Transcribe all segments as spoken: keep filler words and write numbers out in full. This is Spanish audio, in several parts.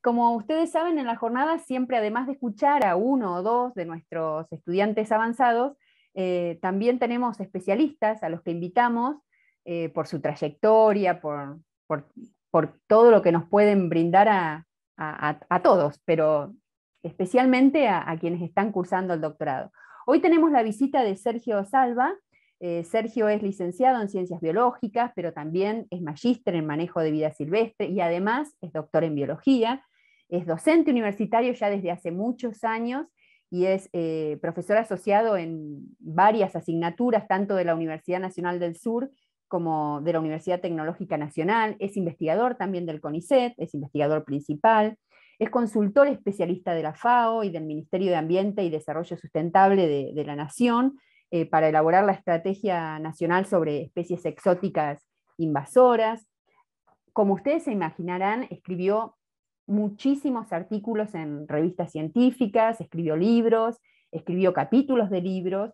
como ustedes saben, en la jornada siempre, además de escuchar a uno o dos de nuestros estudiantes avanzados, eh, también tenemos especialistas a los que invitamos eh, por su trayectoria, por, por, por todo lo que nos pueden brindar a, a, a- a todos, pero especialmente a, a quienes están cursando el doctorado. Hoy tenemos la visita de Sergio Salva. Eh, Sergio es licenciado en Ciencias Biológicas, pero también es magíster en Manejo de Vida Silvestre y además es doctor en Biología. Es docente universitario ya desde hace muchos años y es eh, profesor asociado en varias asignaturas, tanto de la Universidad Nacional del Sur como de la Universidad Tecnológica Nacional. Es investigador también del CONICET, es investigador principal. Es consultor especialista de la FAO y del Ministerio de Ambiente y Desarrollo Sustentable de, de la Nación eh, para elaborar la Estrategia Nacional sobre Especies Exóticas Invasoras. Como ustedes se imaginarán, escribió muchísimos artículos en revistas científicas, escribió libros, escribió capítulos de libros,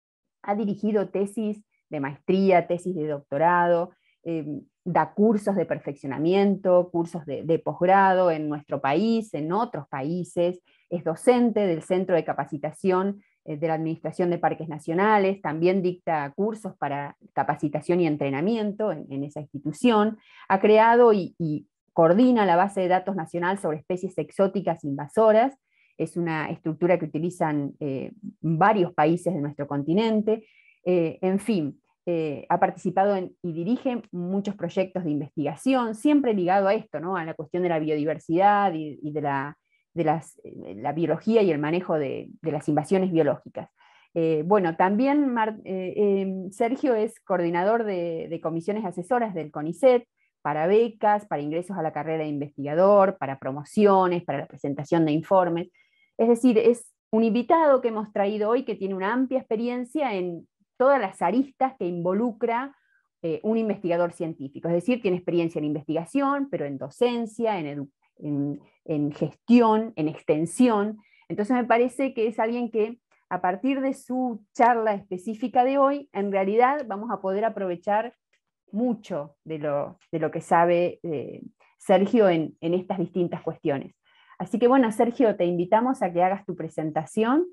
ha dirigido tesis de maestría, tesis de doctorado, eh, da cursos de perfeccionamiento, cursos de, de posgrado en nuestro país, en otros países, es docente del Centro de Capacitación eh, de la Administración de Parques Nacionales, también dicta cursos para capacitación y entrenamiento en, en esa institución, ha creado y, y coordina la base de datos nacional sobre especies exóticas invasoras. Es una estructura que utilizan eh, varios países de nuestro continente. Eh, en fin, eh, ha participado en, y dirige muchos proyectos de investigación, siempre ligado a esto, ¿no? A la cuestión de la biodiversidad y, y de, la, de las, eh, la biología y el manejo de, de las invasiones biológicas. Eh, bueno, también Mar, eh, eh, Sergio es coordinador de, de comisiones asesoras del CONICET, para becas, para ingresos a la carrera de investigador, para promociones, para la presentación de informes. Es decir, es un invitado que hemos traído hoy que tiene una amplia experiencia en todas las aristas que involucra eh, un investigador científico. Es decir, tiene experiencia en investigación, pero en docencia, en, en, en gestión, en extensión. Entonces me parece que es alguien que a partir de su charla específica de hoy, en realidad vamos a poder aprovechar mucho de lo, de lo que sabe eh, Sergio en, en estas distintas cuestiones. Así que bueno, Sergio, te invitamos a que hagas tu presentación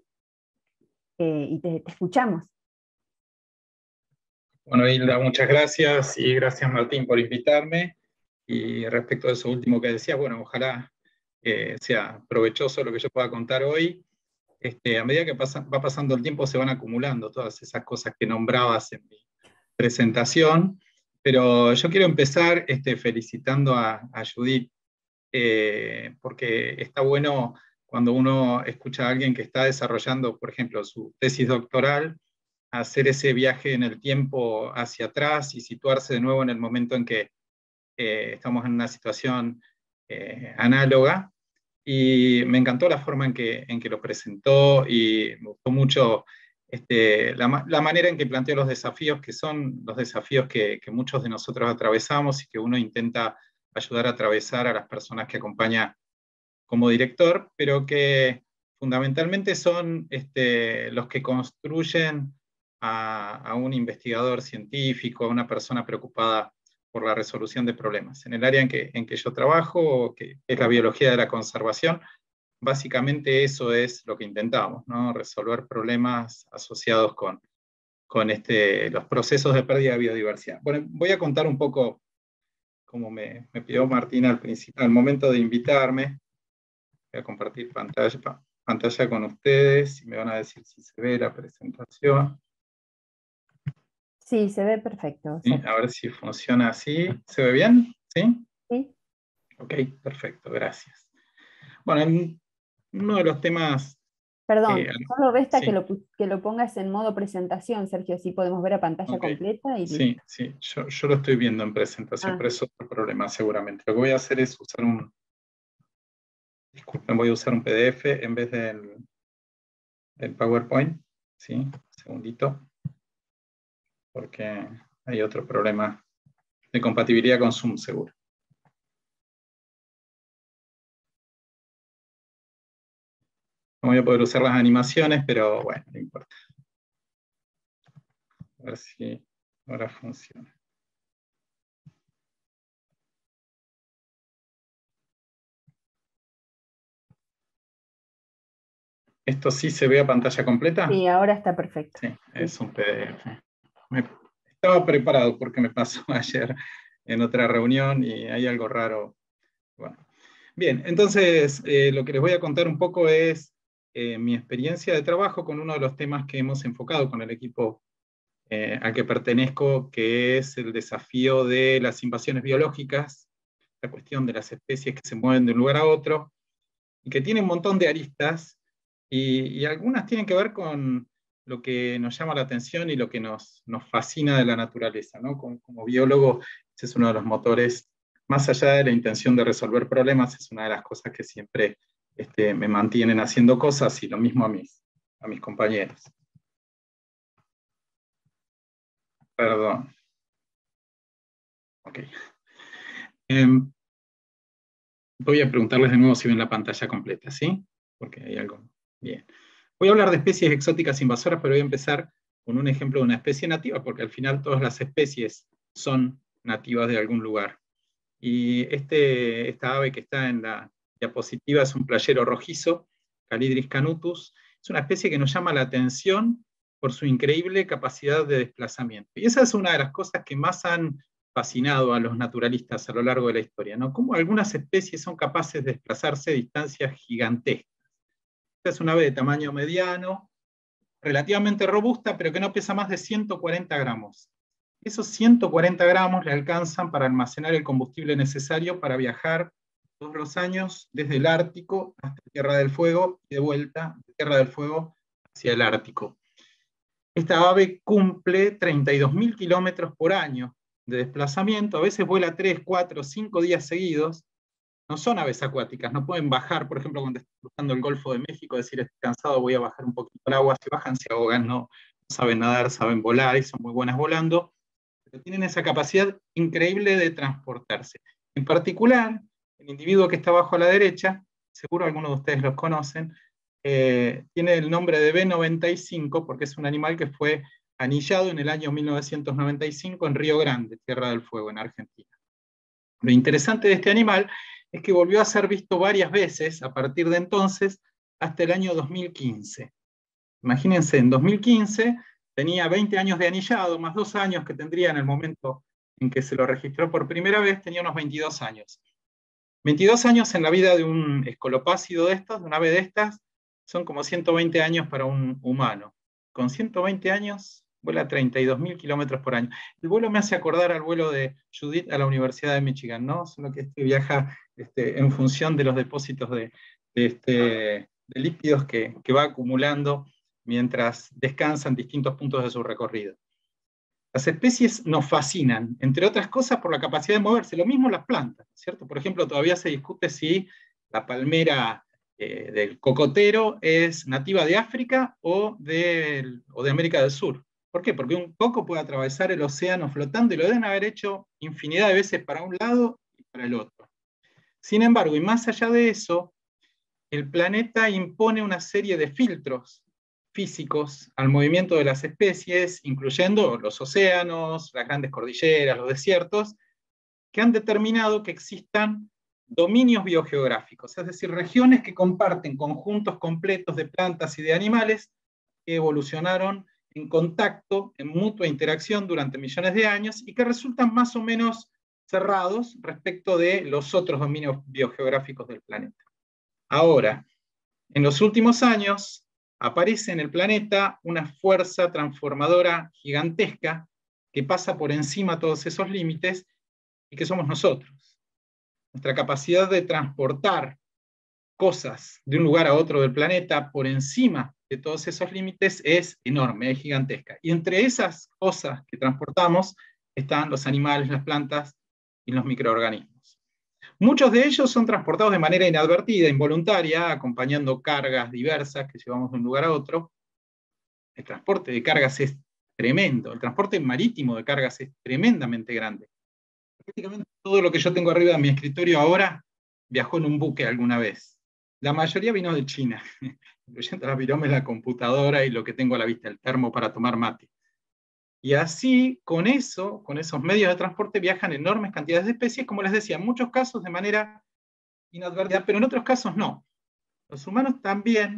eh, y te, te escuchamos. Bueno, Hilda, muchas gracias y gracias Martín por invitarme. Y respecto a eso último que decías, bueno, ojalá eh, sea provechoso lo que yo pueda contar hoy. Este, a medida que pasa, va pasando el tiempo se van acumulando todas esas cosas que nombrabas en mi presentación, pero yo quiero empezar este, felicitando a, a Judith, eh, porque está bueno cuando uno escucha a alguien que está desarrollando, por ejemplo, su tesis doctoral, hacer ese viaje en el tiempo hacia atrás y situarse de nuevo en el momento en que eh, estamos en una situación eh, análoga. Y me encantó la forma en que, en que lo presentó y me gustó mucho este, la, la, manera en que planteó los desafíos, que son los desafíos que, que muchos de nosotros atravesamos y que uno intenta ayudar a atravesar a las personas que acompaña como director, pero que fundamentalmente son este, los que construyen a, a un investigador científico, a una persona preocupada por la resolución de problemas. En el área en que, en que yo trabajo, que es la biología de la conservación, básicamente eso es lo que intentamos, ¿no? Resolver problemas asociados con, con este, los procesos de pérdida de biodiversidad. Bueno, voy a contar un poco, como me, me pidió Martín al, al momento de invitarme. Voy a compartir pantalla, pantalla con ustedes y me van a decir si se ve la presentación. Sí, se ve perfecto. ¿Sí? A ver si funciona así. ¿Se ve bien? ¿Sí? Sí. Ok, perfecto, gracias. Bueno, uno de los temas... Perdón, Eh, solo resta que sí, lo, que lo pongas en modo presentación, Sergio, así podemos ver a pantalla ok. completa y Sí, listo. sí, yo, yo lo estoy viendo en presentación, Ah, pero eso es otro problema seguramente. Lo que voy a hacer es usar un... Disculpen, voy a usar un P D F en vez del, del PowerPoint. Sí, un segundito. Porque hay otro problema de compatibilidad con Zoom, seguro. No voy a poder usar las animaciones, pero bueno, no importa. A ver si ahora funciona. ¿Esto sí se ve a pantalla completa? Sí, ahora está perfecto. Sí, es un P D F. Me, estaba preparado porque me pasó ayer en otra reunión y hay algo raro. Bueno. Bien, entonces eh, lo que les voy a contar un poco es eh, mi experiencia de trabajo con uno de los temas que hemos enfocado con el equipo eh, al que pertenezco, que es el desafío de las invasiones biológicas, la cuestión de las especies que se mueven de un lugar a otro, y que tiene un montón de aristas, y, y algunas tienen que ver con lo que nos llama la atención y lo que nos, nos fascina de la naturaleza, ¿no? Como, como biólogo, ese es uno de los motores, más allá de la intención de resolver problemas, es una de las cosas que siempre este, me mantienen haciendo cosas, y lo mismo a mis, a mis compañeros. Perdón. Ok. Um, voy a preguntarles de nuevo si ven la pantalla completa, ¿sí? Porque hay algo. Bien. Voy a hablar de especies exóticas invasoras, pero voy a empezar con un ejemplo de una especie nativa, porque al final todas las especies son nativas de algún lugar. Y este, esta ave que está en la diapositiva es un playero rojizo, Calidris canutus. Es una especie que nos llama la atención por su increíble capacidad de desplazamiento. Y esa es una de las cosas que más han fascinado a los naturalistas a lo largo de la historia, ¿no? Cómo algunas especies son capaces de desplazarse a distancias gigantescas. Esta es una ave de tamaño mediano, relativamente robusta, pero que no pesa más de ciento cuarenta gramos. Esos ciento cuarenta gramos le alcanzan para almacenar el combustible necesario para viajar todos los años desde el Ártico hasta Tierra del Fuego y de vuelta de Tierra del Fuego hacia el Ártico. Esta ave cumple treinta y dos mil kilómetros por año de desplazamiento, a veces vuela tres, cuatro, cinco días seguidos. No son aves acuáticas, no pueden bajar, por ejemplo, cuando están cruzando el Golfo de México, decir, estoy cansado, voy a bajar un poquito al agua. Si bajan, se ahogan, no, no saben nadar, saben volar y son muy buenas volando, pero tienen esa capacidad increíble de transportarse. En particular, el individuo que está abajo a la derecha, seguro algunos de ustedes los conocen, eh, tiene el nombre de B noventa y cinco porque es un animal que fue anillado en el año mil novecientos noventa y cinco en Río Grande, Tierra del Fuego, en Argentina. Lo interesante de este animal es que volvió a ser visto varias veces a partir de entonces hasta el año dos mil quince. Imagínense, en dos mil quince tenía veinte años de anillado, más dos años que tendría en el momento en que se lo registró por primera vez, tenía unos veintidós años. veintidós años en la vida de un escolopácido de estos, de un ave de estas, son como ciento veinte años para un humano. Con ciento veinte años vuela treinta y dos mil kilómetros por año. El vuelo me hace acordar al vuelo de Judith a la Universidad de Michigan, ¿no? Solo que este viaja este, en función de los depósitos de, de, este, de lípidos que, que va acumulando mientras descansa en distintos puntos de su recorrido. Las especies nos fascinan, entre otras cosas, por la capacidad de moverse. Lo mismo las plantas, ¿cierto? Por ejemplo, todavía se discute si la palmera eh, del cocotero es nativa de África o de, o de América del Sur. ¿Por qué? Porque un coco puede atravesar el océano flotando y lo deben haber hecho infinidad de veces para un lado y para el otro. Sin embargo, y más allá de eso, el planeta impone una serie de filtros físicos al movimiento de las especies, incluyendo los océanos, las grandes cordilleras, los desiertos, que han determinado que existan dominios biogeográficos, es decir, regiones que comparten conjuntos completos de plantas y de animales que evolucionaron en contacto, en mutua interacción durante millones de años y que resultan más o menos cerrados respecto de los otros dominios biogeográficos del planeta. Ahora, en los últimos años, aparece en el planeta una fuerza transformadora gigantesca que pasa por encima de todos esos límites y que somos nosotros. Nuestra capacidad de transportar cosas de un lugar a otro del planeta por encima de todos esos límites es enorme, es gigantesca. Y entre esas cosas que transportamos están los animales, las plantas y los microorganismos. Muchos de ellos son transportados de manera inadvertida, involuntaria, acompañando cargas diversas que llevamos de un lugar a otro. El transporte de cargas es tremendo, el transporte marítimo de cargas es tremendamente grande. Prácticamente todo lo que yo tengo arriba de mi escritorio ahora viajó en un buque alguna vez. La mayoría vino de China, incluyendo las viromes, la computadora y lo que tengo a la vista, el termo para tomar mate. Y así, con eso, con esos medios de transporte, viajan enormes cantidades de especies, como les decía, en muchos casos de manera inadvertida, pero en otros casos no. Los humanos también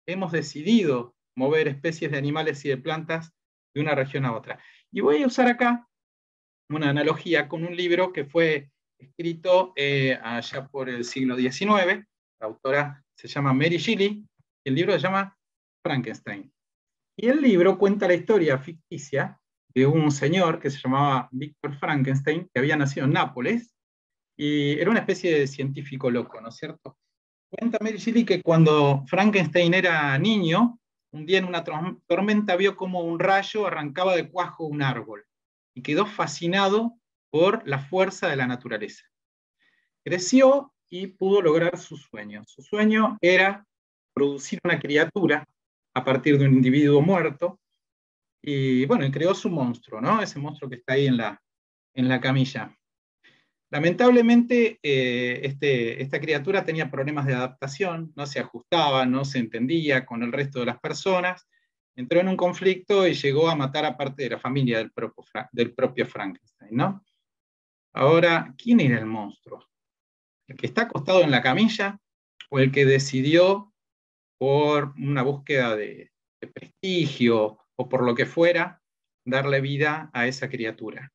hemos decidido mover especies de animales y de plantas de una región a otra. Y voy a usar acá una analogía con un libro que fue escrito eh, allá por el siglo diecinueve. La autora se llama Mary Shelley, y el libro se llama Frankenstein. Y el libro cuenta la historia ficticia de un señor que se llamaba Víctor Frankenstein, que había nacido en Nápoles, y era una especie de científico loco, ¿no es cierto? Cuenta Mary Shelley que cuando Frankenstein era niño, un día en una tormenta vio como un rayo arrancaba de cuajo un árbol, y quedó fascinado por la fuerza de la naturaleza. Creció y pudo lograr su sueño. Su sueño era producir una criatura a partir de un individuo muerto, y bueno, y creó su monstruo, ¿no? Ese monstruo que está ahí en la, en la camilla. Lamentablemente, eh, este, esta criatura tenía problemas de adaptación, no se ajustaba, no se entendía con el resto de las personas, entró en un conflicto y llegó a matar a parte de la familia del propio, del propio Frankenstein, ¿no? Ahora, ¿quién era el monstruo? ¿El que está acostado en la camilla o el que decidió, por una búsqueda de, de prestigio o por lo que fuera, darle vida a esa criatura?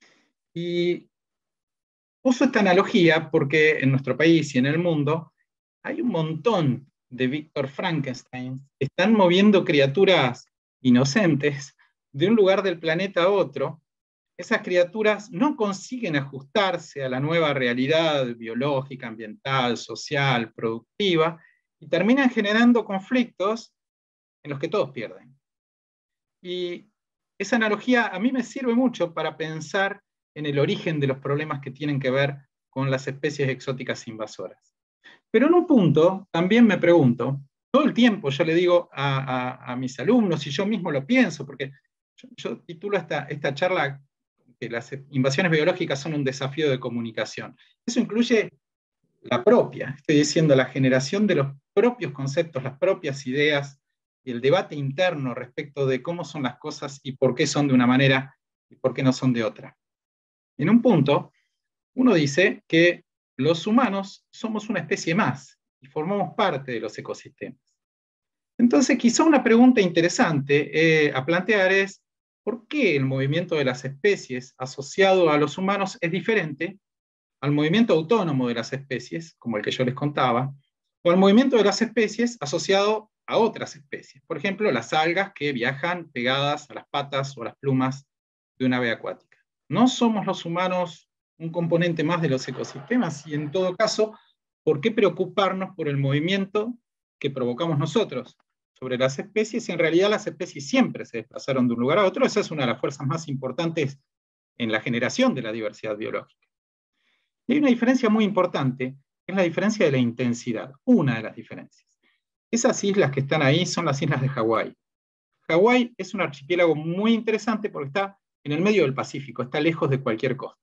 Y uso esta analogía porque en nuestro país y en el mundo hay un montón de Víctor Frankenstein que están moviendo criaturas inocentes de un lugar del planeta a otro. Esas criaturas no consiguen ajustarse a la nueva realidad biológica, ambiental, social, productiva, y terminan generando conflictos en los que todos pierden. Y esa analogía a mí me sirve mucho para pensar en el origen de los problemas que tienen que ver con las especies exóticas invasoras. Pero en un punto también me pregunto, todo el tiempo yo le digo a, a, a mis alumnos, y yo mismo lo pienso, porque yo, yo titulo esta, esta charla que las invasiones biológicas son un desafío de comunicación. Eso incluye la propia, estoy diciendo, la generación de los propios conceptos, las propias ideas, y el debate interno respecto de cómo son las cosas y por qué son de una manera y por qué no son de otra. En un punto, uno dice que los humanos somos una especie más y formamos parte de los ecosistemas. Entonces, quizá una pregunta interesante eh, a plantear es, ¿por qué el movimiento de las especies asociado a los humanos es diferente al movimiento autónomo de las especies, como el que yo les contaba, o al movimiento de las especies asociado a otras especies? Por ejemplo, las algas que viajan pegadas a las patas o a las plumas de una ave acuática. ¿No somos los humanos un componente más de los ecosistemas? Y en todo caso, ¿por qué preocuparnos por el movimiento que provocamos nosotros sobre las especies? Y en realidad las especies siempre se desplazaron de un lugar a otro. Esa es una de las fuerzas más importantes en la generación de la diversidad biológica. Y hay una diferencia muy importante, que es la diferencia de la intensidad, una de las diferencias. Esas islas que están ahí son las islas de Hawái. Hawái es un archipiélago muy interesante porque está en el medio del Pacífico, está lejos de cualquier costa.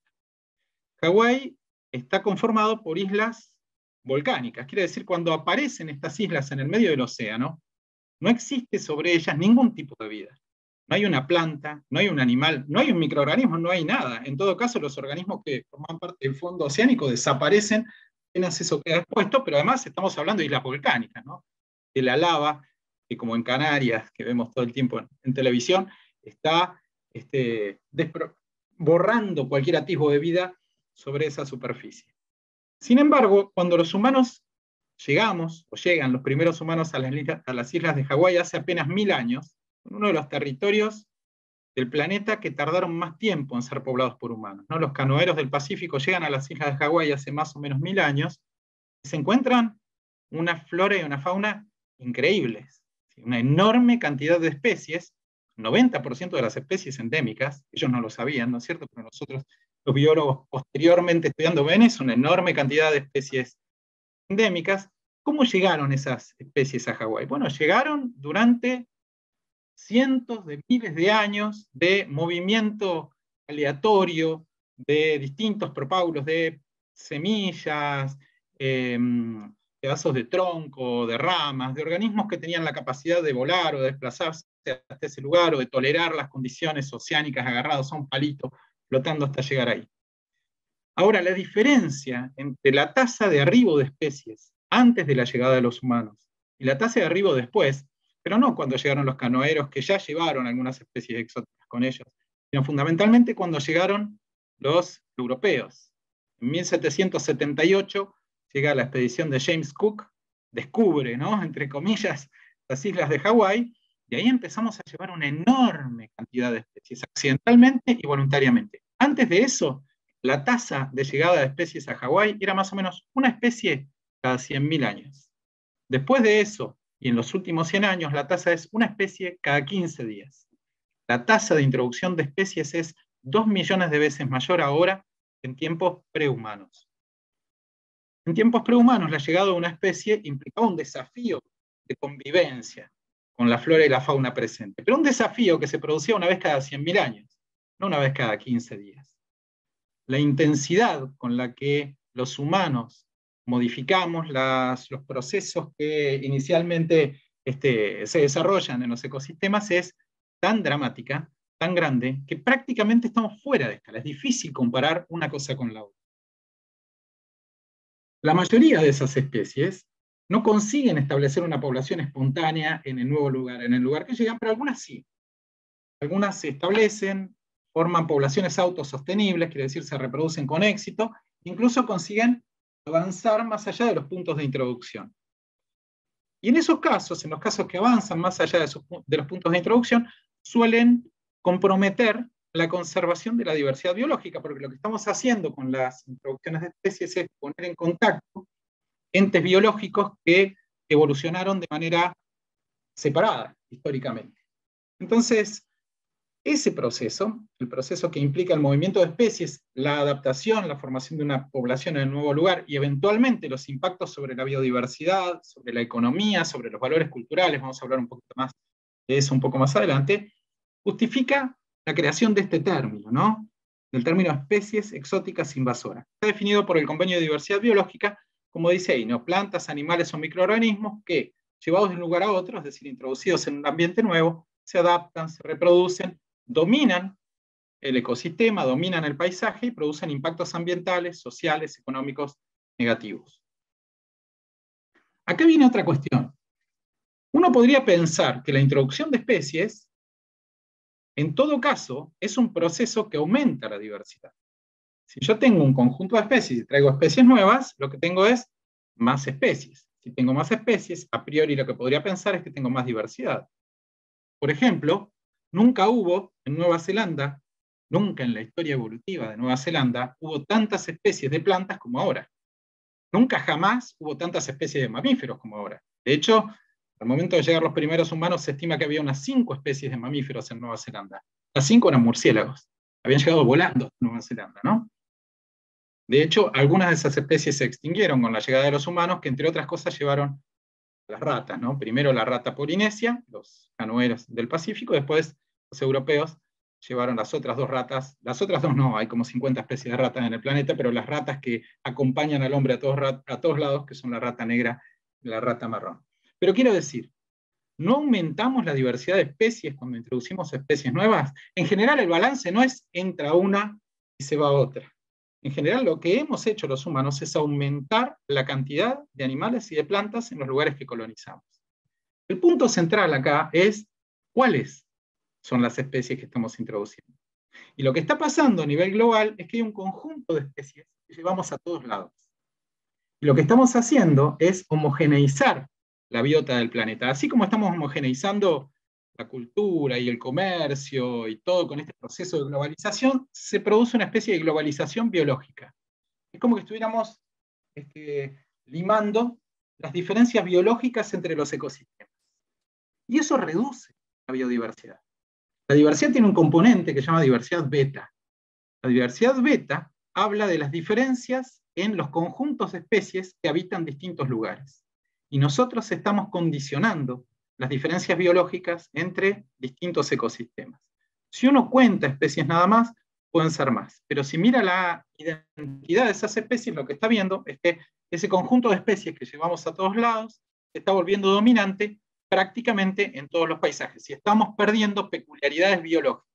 Hawái está conformado por islas volcánicas, quiere decir, cuando aparecen estas islas en el medio del océano, no existe sobre ellas ningún tipo de vida. No hay una planta, no hay un animal, no hay un microorganismo, no hay nada. En todo caso, los organismos que forman parte del fondo oceánico desaparecen apenas eso queda expuesto, pero además estamos hablando de islas volcánicas, ¿no? De la lava, que como en Canarias, que vemos todo el tiempo en, en televisión, está este, borrando cualquier atisbo de vida sobre esa superficie. Sin embargo, cuando los humanos llegamos, o llegan los primeros humanos a las, a las islas de Hawái hace apenas mil años, uno de los territorios del planeta que tardaron más tiempo en ser poblados por humanos, ¿no? Los canoeros del Pacífico llegan a las islas de Hawái hace más o menos mil años y se encuentran una flora y una fauna increíbles, una enorme cantidad de especies, noventa por ciento de las especies endémicas, ellos no lo sabían, ¿no es cierto? Pero nosotros, los biólogos, posteriormente estudiando Venus, una enorme cantidad de especies endémicas. ¿Cómo llegaron esas especies a Hawái? Bueno, llegaron durante cientos de miles de años de movimiento aleatorio de distintos propágulos de semillas, eh, pedazos de tronco, de ramas, de organismos que tenían la capacidad de volar o de desplazarse hasta ese lugar o de tolerar las condiciones oceánicas agarrados a un palito, flotando hasta llegar ahí. Ahora, la diferencia entre la tasa de arribo de especies antes de la llegada de los humanos y la tasa de arribo después, pero no cuando llegaron los canoeros, que ya llevaron algunas especies exóticas con ellos, sino fundamentalmente cuando llegaron los europeos. En mil setecientos setenta y ocho llega la expedición de James Cook, descubre, ¿no?, entre comillas, las islas de Hawái, y ahí empezamos a llevar una enorme cantidad de especies, accidentalmente y voluntariamente. Antes de eso, la tasa de llegada de especies a Hawái era más o menos una especie cada cien mil años. Después de eso, y en los últimos cien años, la tasa es una especie cada quince días. La tasa de introducción de especies es dos millones de veces mayor ahora que en tiempos prehumanos. En tiempos prehumanos, la llegada de una especie implicaba un desafío de convivencia con la flora y la fauna presente, pero un desafío que se producía una vez cada cien mil años, no una vez cada quince días. La intensidad con la que los humanos modificamos las, los procesos que inicialmente este, se desarrollan en los ecosistemas es tan dramática, tan grande, que prácticamente estamos fuera de escala. Es difícil comparar una cosa con la otra. La mayoría de esas especies no consiguen establecer una población espontánea en el nuevo lugar, en el lugar que llegan, pero algunas sí. Algunas se establecen, forman poblaciones autosostenibles, quiere decir, se reproducen con éxito, incluso consiguen avanzar más allá de los puntos de introducción. Y en esos casos, en los casos que avanzan más allá de, sus, de los puntos de introducción, suelen comprometer la conservación de la diversidad biológica, porque lo que estamos haciendo con las introducciones de especies es poner en contacto entes biológicos que evolucionaron de manera separada históricamente. Entonces, ese proceso, el proceso que implica el movimiento de especies, la adaptación, la formación de una población en el nuevo lugar y eventualmente los impactos sobre la biodiversidad, sobre la economía, sobre los valores culturales, vamos a hablar un poquito más de eso un poco más adelante, justifica la creación de este término, ¿no?, del término especies exóticas invasoras. Está definido por el Convenio de Diversidad Biológica, como dice ahí, ¿no?, plantas, animales o microorganismos que, llevados de un lugar a otro, es decir, introducidos en un ambiente nuevo, se adaptan, se reproducen, dominan el ecosistema, dominan el paisaje y producen impactos ambientales, sociales, económicos negativos. Acá viene otra cuestión. Uno podría pensar que la introducción de especies, en todo caso, es un proceso que aumenta la diversidad. Si yo tengo un conjunto de especies y traigo especies nuevas, lo que tengo es más especies. Si tengo más especies, a priori lo que podría pensar es que tengo más diversidad. Por ejemplo, nunca hubo en Nueva Zelanda, nunca en la historia evolutiva de Nueva Zelanda, hubo tantas especies de plantas como ahora. Nunca jamás hubo tantas especies de mamíferos como ahora. De hecho, al momento de llegar los primeros humanos, se estima que había unas cinco especies de mamíferos en Nueva Zelanda. Las cinco eran murciélagos. Habían llegado volando a Nueva Zelanda, ¿no? De hecho, algunas de esas especies se extinguieron con la llegada de los humanos, que entre otras cosas llevaron las ratas, ¿no? Primero la rata polinesia, los canoeros del Pacífico, después los europeos llevaron las otras dos ratas, las otras dos no, hay como cincuenta especies de ratas en el planeta, pero las ratas que acompañan al hombre a todos, a todos lados, que son la rata negra y la rata marrón. Pero quiero decir, no aumentamos la diversidad de especies cuando introducimos especies nuevas. En general el balance no es entra una y se va otra. En general, lo que hemos hecho los humanos es aumentar la cantidad de animales y de plantas en los lugares que colonizamos. El punto central acá es cuáles son las especies que estamos introduciendo. Y lo que está pasando a nivel global es que hay un conjunto de especies que llevamos a todos lados. Y lo que estamos haciendo es homogeneizar la biota del planeta. Así como estamos homogeneizando la cultura y el comercio y todo con este proceso de globalización, se produce una especie de globalización biológica. Es como que estuviéramos este, limando las diferencias biológicas entre los ecosistemas. Y eso reduce la biodiversidad. La diversidad tiene un componente que se llama diversidad beta. La diversidad beta habla de las diferencias en los conjuntos de especies que habitan distintos lugares. Y nosotros estamos condicionando las diferencias biológicas entre distintos ecosistemas. Si uno cuenta especies nada más, pueden ser más. Pero si mira la identidad de esas especies, lo que está viendo es que ese conjunto de especies que llevamos a todos lados se está volviendo dominante prácticamente en todos los paisajes. Y estamos perdiendo peculiaridades biológicas.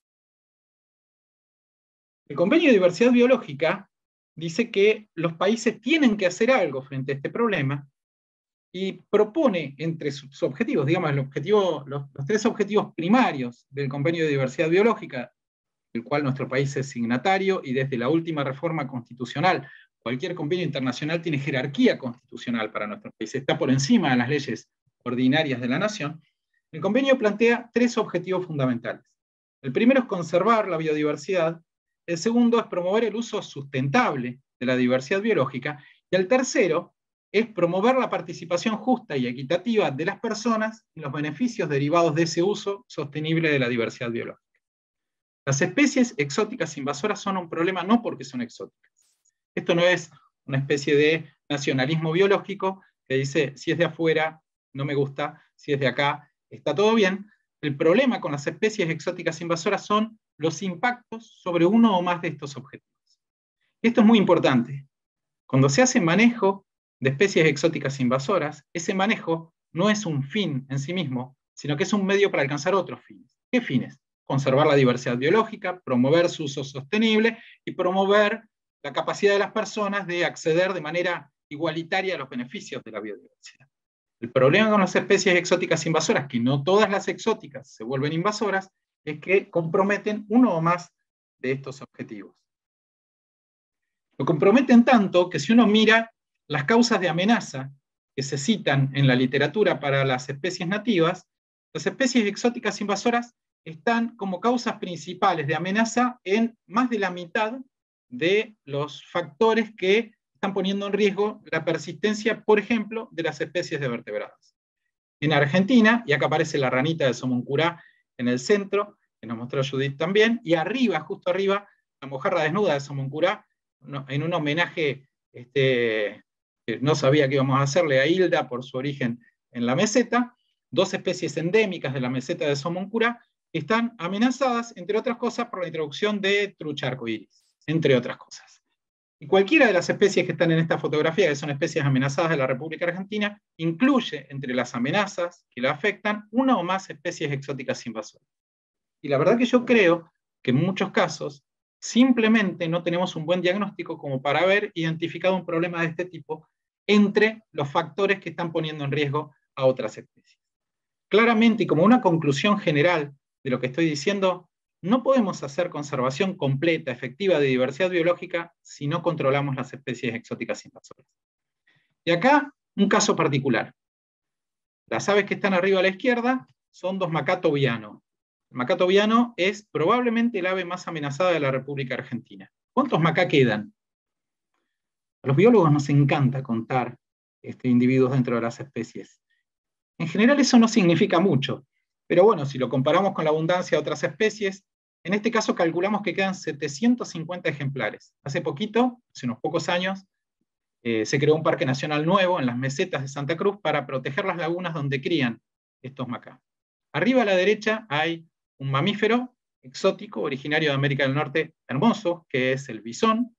El Convenio de Diversidad Biológica dice que los países tienen que hacer algo frente a este problema, y propone entre sus objetivos, digamos, el objetivo, los, los tres objetivos primarios del Convenio de Diversidad Biológica, del cual nuestro país es signatario, y desde la última reforma constitucional, cualquier convenio internacional tiene jerarquía constitucional para nuestro país, está por encima de las leyes ordinarias de la nación. El convenio plantea tres objetivos fundamentales. El primero es conservar la biodiversidad, el segundo es promover el uso sustentable de la diversidad biológica, y el tercero es promover la participación justa y equitativa de las personas en los beneficios derivados de ese uso sostenible de la diversidad biológica. Las especies exóticas invasoras son un problema no porque son exóticas. Esto no es una especie de nacionalismo biológico que dice, si es de afuera, no me gusta, si es de acá, está todo bien. El problema con las especies exóticas invasoras son los impactos sobre uno o más de estos objetivos. Esto es muy importante. Cuando se hace manejo de especies exóticas invasoras, ese manejo no es un fin en sí mismo, sino que es un medio para alcanzar otros fines. ¿Qué fines? Conservar la diversidad biológica, promover su uso sostenible y promover la capacidad de las personas de acceder de manera igualitaria a los beneficios de la biodiversidad. El problema con las especies exóticas invasoras, que no todas las exóticas se vuelven invasoras, es que comprometen uno o más de estos objetivos. Lo comprometen tanto que si uno mira las causas de amenaza que se citan en la literatura para las especies nativas, las especies exóticas invasoras están como causas principales de amenaza en más de la mitad de los factores que están poniendo en riesgo la persistencia, por ejemplo, de las especies de vertebrados. En Argentina, y acá aparece la ranita de Somoncurá en el centro, que nos mostró Judith también, y arriba, justo arriba, la mojarra desnuda de Somoncurá, en un homenaje este, que no sabía que íbamos a hacerle a Hilda por su origen en la meseta, dos especies endémicas de la meseta de Somoncurá, están amenazadas, entre otras cosas, por la introducción de trucha arcoíris, entre otras cosas. Y cualquiera de las especies que están en esta fotografía, que son especies amenazadas de la República Argentina, incluye entre las amenazas que la afectan una o más especies exóticas invasoras. Y la verdad que yo creo que en muchos casos simplemente no tenemos un buen diagnóstico como para haber identificado un problema de este tipo entre los factores que están poniendo en riesgo a otras especies. Claramente, y como una conclusión general de lo que estoy diciendo, no podemos hacer conservación completa, efectiva de diversidad biológica si no controlamos las especies exóticas invasoras. Y acá, un caso particular. Las aves que están arriba a la izquierda son dos macato viano. El macato viano es probablemente el ave más amenazada de la República Argentina. ¿Cuántos macá quedan? A los biólogos nos encanta contar este, individuos dentro de las especies. En general eso no significa mucho, pero bueno, si lo comparamos con la abundancia de otras especies, en este caso calculamos que quedan setecientos cincuenta ejemplares. Hace poquito, hace unos pocos años, eh, se creó un parque nacional nuevo en las mesetas de Santa Cruz para proteger las lagunas donde crían estos macá. Arriba a la derecha hay un mamífero exótico, originario de América del Norte, hermoso, que es el bisón.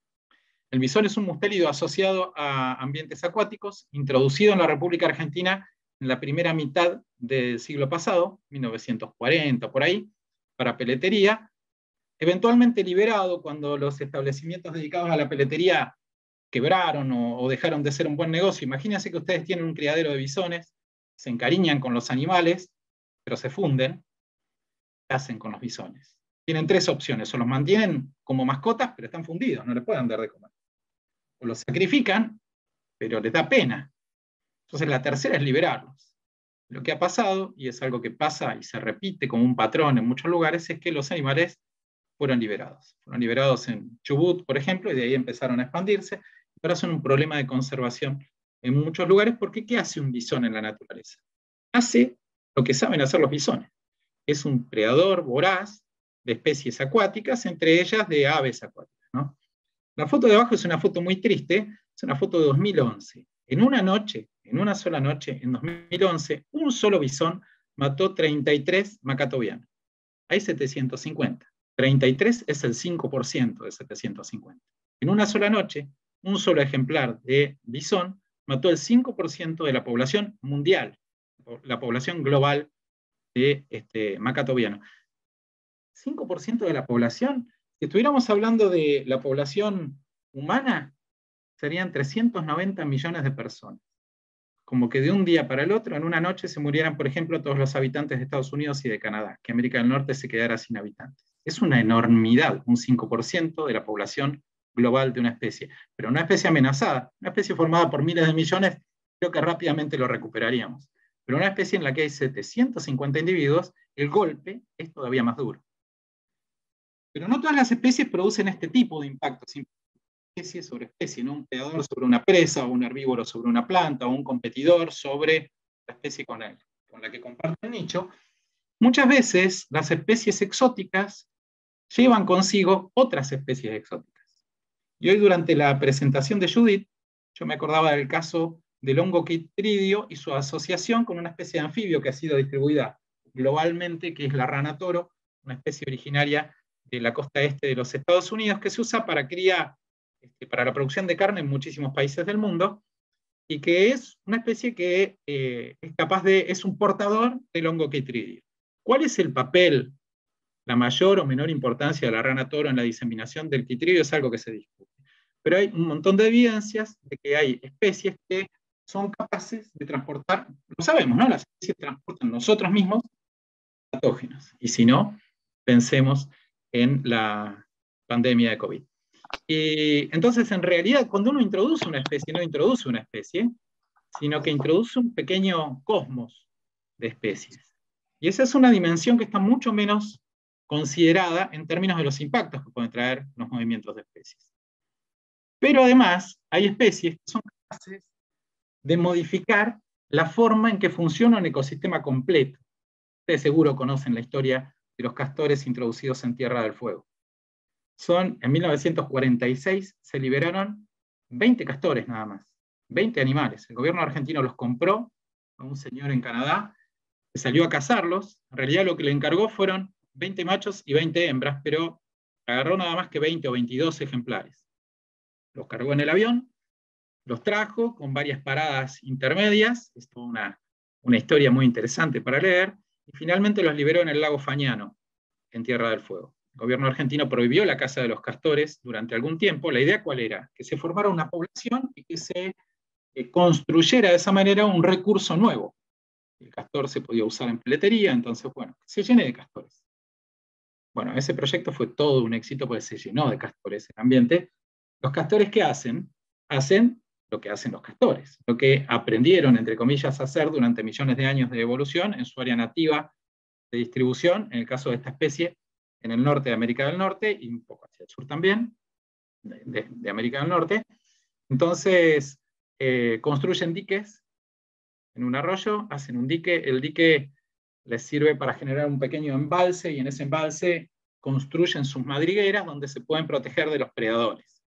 El bisón es un mustélido asociado a ambientes acuáticos, introducido en la República Argentina en la primera mitad del siglo pasado, mil novecientos cuarenta, por ahí, para peletería, eventualmente liberado cuando los establecimientos dedicados a la peletería quebraron o, o dejaron de ser un buen negocio. Imagínense que ustedes tienen un criadero de bisones, se encariñan con los animales, pero se funden. ¿Qué hacen con los bisones? Tienen tres opciones: o los mantienen como mascotas, pero están fundidos, no les pueden dar de comer. O los sacrifican, pero les da pena. Entonces la tercera es liberarlos. Lo que ha pasado, y es algo que pasa y se repite como un patrón en muchos lugares, es que los animales fueron liberados. Fueron liberados en Chubut, por ejemplo, y de ahí empezaron a expandirse. Ahora son un problema de conservación en muchos lugares, porque ¿qué hace un bisón en la naturaleza? Hace lo que saben hacer los bisones. Es un predador voraz de especies acuáticas, entre ellas de aves acuáticas, ¿no? La foto de abajo es una foto muy triste, es una foto de dos mil once. En una noche, en una sola noche, en dos mil once, un solo bisón mató treinta y tres macato viano. Hay setecientos cincuenta. treinta y tres es el cinco por ciento de setecientos cincuenta. En una sola noche, un solo ejemplar de bisón mató el cinco por ciento de la población mundial, la población global de este, macato viano. cinco por ciento de la población. Si estuviéramos hablando de la población humana, serían trescientos noventa millones de personas. como que de un día para el otro, en una noche, se murieran, por ejemplo, todos los habitantes de Estados Unidos y de Canadá, que América del Norte se quedara sin habitantes. Es una enormidad, un cinco por ciento de la población global de una especie, pero una especie amenazada, una especie formada por miles de millones, creo que rápidamente lo recuperaríamos. Pero una especie en la que hay setecientos cincuenta individuos, el golpe es todavía más duro. Pero no todas las especies producen este tipo de impactos, especie sobre especie, ¿no? Un predador sobre una presa, o un herbívoro sobre una planta, o un competidor sobre la especie con, él, con la que comparte el nicho. Muchas veces las especies exóticas llevan consigo otras especies exóticas. Y hoy, durante la presentación de Judith, yo me acordaba del caso del hongo Chytridio y su asociación con una especie de anfibio que ha sido distribuida globalmente, que es la rana toro, una especie originaria de la costa este de los Estados Unidos, que se usa para cría, este, para la producción de carne en muchísimos países del mundo, y que es una especie que eh, es capaz de, es un portador del hongo Chytridio. ¿Cuál es el papel, la mayor o menor importancia de la rana toro en la diseminación del Chytridio? Es algo que se discute. Pero hay un montón de evidencias de que hay especies que son capaces de transportar, lo sabemos, ¿no? Las especies transportan nosotros mismos patógenos. Y si no, pensemos en la pandemia de COVID. Y entonces, en realidad, cuando uno introduce una especie, no introduce una especie, sino que introduce un pequeño cosmos de especies. Y esa es una dimensión que está mucho menos considerada en términos de los impactos que pueden traer los movimientos de especies. Pero además, hay especies que son capaces de modificar la forma en que funciona un ecosistema completo. Ustedes seguro conocen la historia de los castores introducidos en Tierra del Fuego. Son, en mil novecientos cuarenta y seis se liberaron veinte castores nada más, veinte animales. El gobierno argentino los compró a un señor en Canadá, que salió a cazarlos. En realidad lo que le encargó fueron veinte machos y veinte hembras, pero agarró nada más que veinte o veintidós ejemplares. Los cargó en el avión, los trajo con varias paradas intermedias, es toda una, una historia muy interesante para leer, y finalmente los liberó en el lago Fañano, en Tierra del Fuego. El gobierno argentino prohibió la caza de los castores durante algún tiempo. La idea, ¿cuál era? Que se formara una población y que se eh, construyera de esa manera un recurso nuevo. El castor se podía usar en peletería, entonces, bueno, se llene de castores. Bueno, ese proyecto fue todo un éxito porque se llenó de castores el ambiente. ¿Los castores qué hacen? Hacen lo que hacen los castores, lo que aprendieron, entre comillas, a hacer durante millones de años de evolución en su área nativa de distribución, en el caso de esta especie, en el norte de América del Norte, y un poco hacia el sur también, de, de, de América del Norte. Entonces, eh, construyen diques en un arroyo, hacen un dique, el dique les sirve para generar un pequeño embalse, y en ese embalse construyen sus madrigueras donde se pueden proteger de los predadores.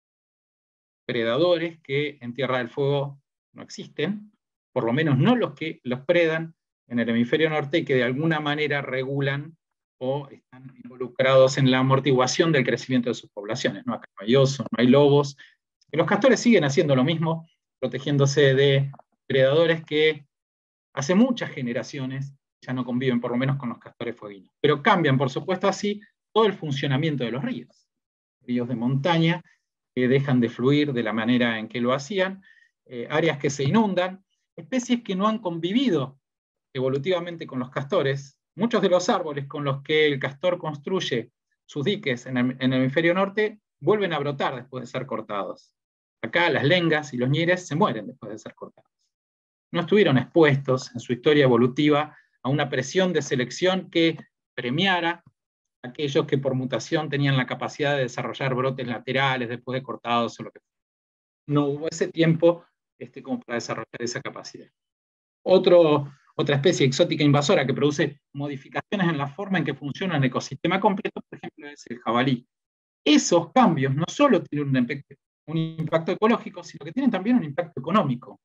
Predadores que en Tierra del Fuego no existen, por lo menos no los que los predan en el hemisferio norte y que de alguna manera regulan o están involucrados en la amortiguación del crecimiento de sus poblaciones. ¿No? Acá no hay osos, no hay lobos. Y los castores siguen haciendo lo mismo, protegiéndose de predadores que hace muchas generaciones ya no conviven, por lo menos con los castores fueguinos. Pero cambian, por supuesto, así todo el funcionamiento de los ríos. Ríos de montaña que dejan de fluir de la manera en que lo hacían, eh, áreas que se inundan, especies que no han convivido evolutivamente con los castores. Muchos de los árboles con los que el castor construye sus diques en el, en el hemisferio norte vuelven a brotar después de ser cortados. Acá las lengas y los ñires se mueren después de ser cortados. No estuvieron expuestos en su historia evolutiva a una presión de selección que premiara a aquellos que por mutación tenían la capacidad de desarrollar brotes laterales después de cortados o lo que fuera. No hubo ese tiempo este, como para desarrollar esa capacidad. Otro, otra especie exótica invasora que produce modificaciones en la forma en que funciona un ecosistema completo, por ejemplo, es el jabalí. Esos cambios no solo tienen un impacto, un impacto ecológico, sino que tienen también un impacto económico.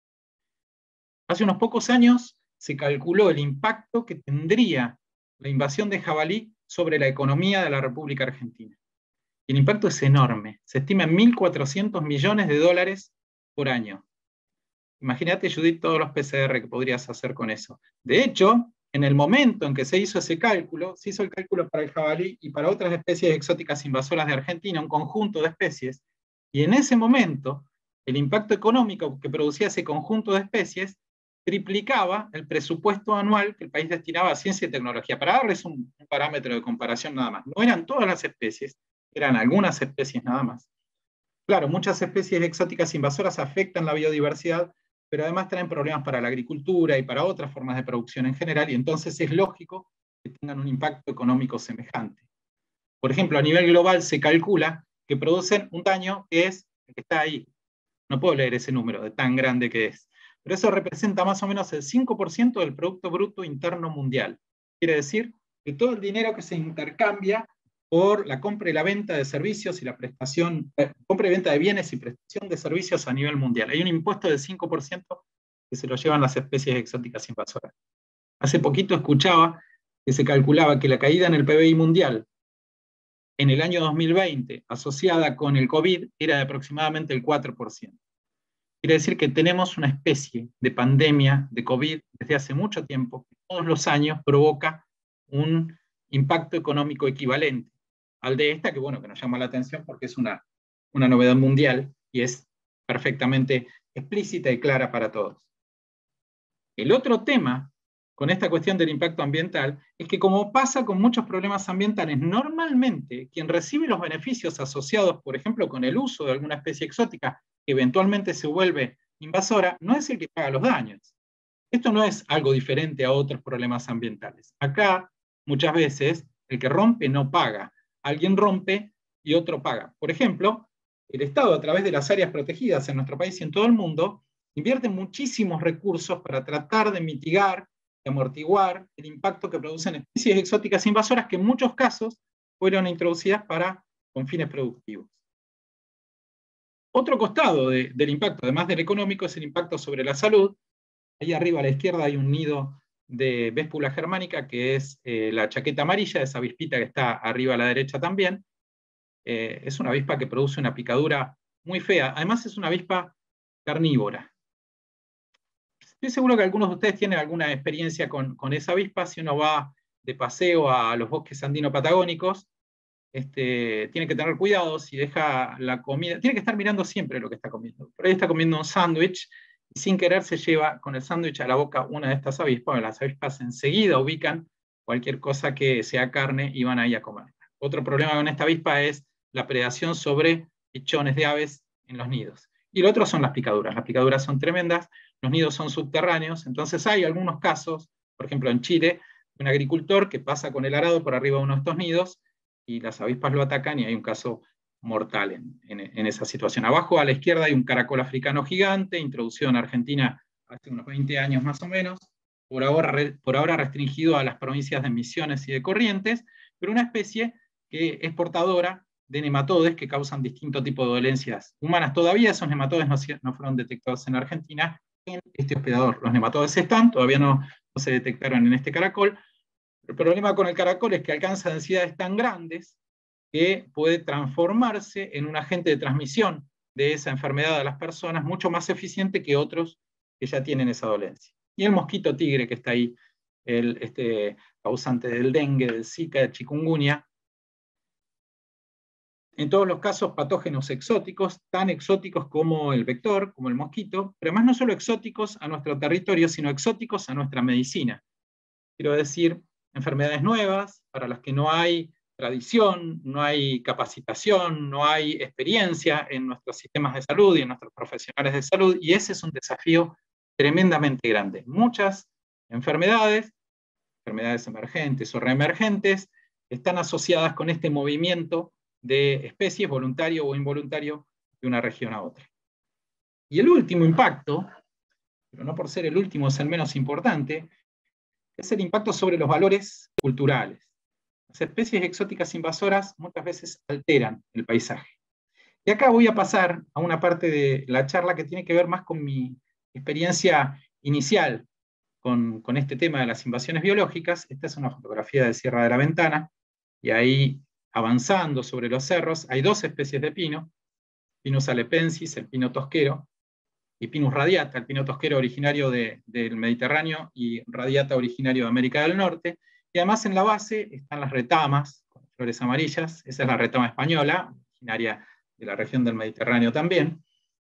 Hace unos pocos años se calculó el impacto que tendría la invasión de jabalí sobre la economía de la República Argentina. Y el impacto es enorme, se estima en mil cuatrocientos millones de dólares por año. Imagínate, Judith, todos los P C R que podrías hacer con eso. De hecho, en el momento en que se hizo ese cálculo, se hizo el cálculo para el jabalí y para otras especies exóticas invasoras de Argentina, un conjunto de especies, y en ese momento el impacto económico que producía ese conjunto de especies triplicaba el presupuesto anual que el país destinaba a ciencia y tecnología. Para darles un, un parámetro de comparación nada más. No eran todas las especies, eran algunas especies nada más. Claro, muchas especies exóticas invasoras afectan la biodiversidad, pero además traen problemas para la agricultura y para otras formas de producción en general, y entonces es lógico que tengan un impacto económico semejante. Por ejemplo, a nivel global se calcula que producen un daño que es el que está ahí. No puedo leer ese número de tan grande que es. Pero eso representa más o menos el cinco por ciento del Producto Bruto Interno Mundial. Quiere decir que todo el dinero que se intercambia por la compra y la venta de servicios y la prestación, eh, compra y venta de bienes y prestación de servicios a nivel mundial. Hay un impuesto del cinco por ciento que se lo llevan las especies exóticas invasoras. Hace poquito escuchaba que se calculaba que la caída en el P B I mundial en el año dos mil veinte, asociada con el COVID, era de aproximadamente el cuatro por ciento. Quiere decir que tenemos una especie de pandemia de COVID desde hace mucho tiempo, que todos los años provoca un impacto económico equivalente al de esta, que bueno, que nos llama la atención porque es una, una novedad mundial y es perfectamente explícita y clara para todos. El otro tema con esta cuestión del impacto ambiental es que, como pasa con muchos problemas ambientales, normalmente quien recibe los beneficios asociados, por ejemplo, con el uso de alguna especie exótica que eventualmente se vuelve invasora, no es el que paga los daños. Esto no es algo diferente a otros problemas ambientales. Acá, muchas veces, el que rompe no paga. Alguien rompe y otro paga. Por ejemplo, el Estado, a través de las áreas protegidas en nuestro país y en todo el mundo, invierte muchísimos recursos para tratar de mitigar, de amortiguar el impacto que producen especies exóticas invasoras que en muchos casos fueron introducidas para, con fines productivos. Otro costado de, del impacto, además del económico, es el impacto sobre la salud. Ahí arriba a la izquierda hay un nido de Véspula germánica, que es eh, la chaqueta amarilla, esa avispita que está arriba a la derecha también. Eh, es una avispa que produce una picadura muy fea. Además es una avispa carnívora. Estoy seguro que algunos de ustedes tienen alguna experiencia con, con esa avispa. Si uno va de paseo a los bosques andino-patagónicos, este, tiene que tener cuidado si deja la comida, tiene que estar mirando siempre lo que está comiendo. Por ahí está comiendo un sándwich y sin querer se lleva con el sándwich a la boca una de estas avispas. Las avispas enseguida ubican cualquier cosa que sea carne y van ahí a comer. Otro problema con esta avispa es la predación sobre pichones de aves en los nidos. Y el otro son las picaduras. Las picaduras son tremendas, los nidos son subterráneos, entonces hay algunos casos, por ejemplo en Chile, un agricultor que pasa con el arado por arriba de uno de estos nidos y las avispas lo atacan y hay un caso mortal en, en, en esa situación. Abajo a la izquierda hay un caracol africano gigante, introducido en Argentina hace unos veinte años más o menos, por ahora, por ahora restringido a las provincias de Misiones y de Corrientes, pero una especie que es portadora de nematodes que causan distintos tipos de dolencias humanas. Todavía esos nematodes no, no fueron detectados en Argentina en este hospedador. Los nematodes están, todavía no, no se detectaron en este caracol. El problema con el caracol es que alcanza densidades tan grandes que puede transformarse en un agente de transmisión de esa enfermedad a las personas mucho más eficiente que otros que ya tienen esa dolencia. Y el mosquito tigre que está ahí, el este, causante del dengue, del zika, del chikungunya, en todos los casos patógenos exóticos, tan exóticos como el vector, como el mosquito, pero además no solo exóticos a nuestro territorio, sino exóticos a nuestra medicina. Quiero decir, enfermedades nuevas para las que no hay tradición, no hay capacitación, no hay experiencia en nuestros sistemas de salud y en nuestros profesionales de salud, y ese es un desafío tremendamente grande. Muchas enfermedades, enfermedades emergentes o reemergentes, están asociadas con este movimiento de especies, voluntario o involuntario, de una región a otra. Y el último impacto, pero no por ser el último es el menos importante, es el impacto sobre los valores culturales. Las especies exóticas invasoras muchas veces alteran el paisaje. Y acá voy a pasar a una parte de la charla que tiene que ver más con mi experiencia inicial con, con este tema de las invasiones biológicas. Esta es una fotografía de Sierra de la Ventana, y ahí, avanzando sobre los cerros, hay dos especies de pino, Pinus alepensis, el pino tosquero, y Pinus radiata, el pino tosquero originario de, del Mediterráneo y radiata originario de América del Norte. Y además en la base están las retamas, con flores amarillas. Esa es la retama española, originaria de la región del Mediterráneo también.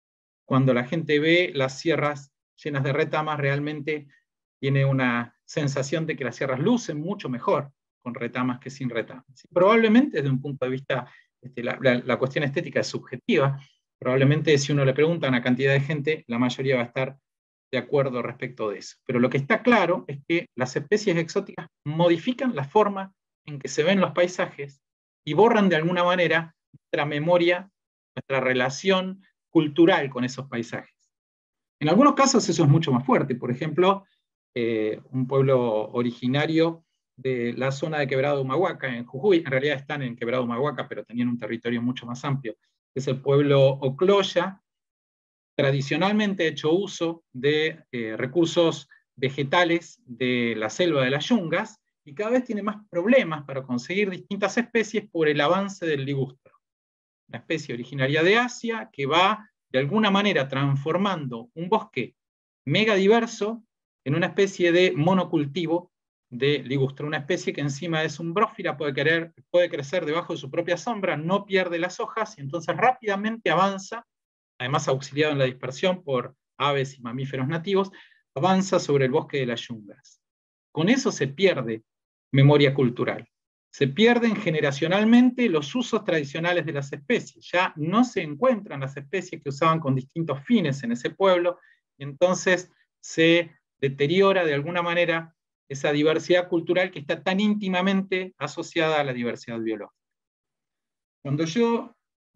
cuando la gente ve las sierras llenas de retamas, realmente tiene una sensación de que las sierras lucen mucho mejor con retamas que sin retamas. Y probablemente desde un punto de vista, este, la, la, la cuestión estética es subjetiva, probablemente si uno le pregunta a una cantidad de gente, la mayoría va a estar de acuerdo respecto de eso. Pero lo que está claro es que las especies exóticas modifican la forma en que se ven los paisajes y borran de alguna manera nuestra memoria, nuestra relación cultural con esos paisajes. En algunos casos eso es mucho más fuerte. Por ejemplo, eh, un pueblo originario de la zona de Quebrado Humahuaca, en Jujuy, en realidad están en Quebrado Humahuaca, pero tenían un territorio mucho más amplio, es el pueblo Ocloya, tradicionalmente ha hecho uso de eh, recursos vegetales de la selva de las yungas, y cada vez tiene más problemas para conseguir distintas especies por el avance del ligustro. Una especie originaria de Asia que va de alguna manera transformando un bosque mega diverso en una especie de monocultivo de ligustro, una especie que encima es umbrófila, puede, querer, puede crecer debajo de su propia sombra, no pierde las hojas y entonces rápidamente avanza, además auxiliado en la dispersión por aves y mamíferos nativos, avanza sobre el bosque de las yungas. Con eso se pierde memoria cultural. Se pierden generacionalmente los usos tradicionales de las especies. Ya no se encuentran las especies que usaban con distintos fines en ese pueblo, y entonces se deteriora de alguna manera esa diversidad cultural que está tan íntimamente asociada a la diversidad biológica. Cuando yo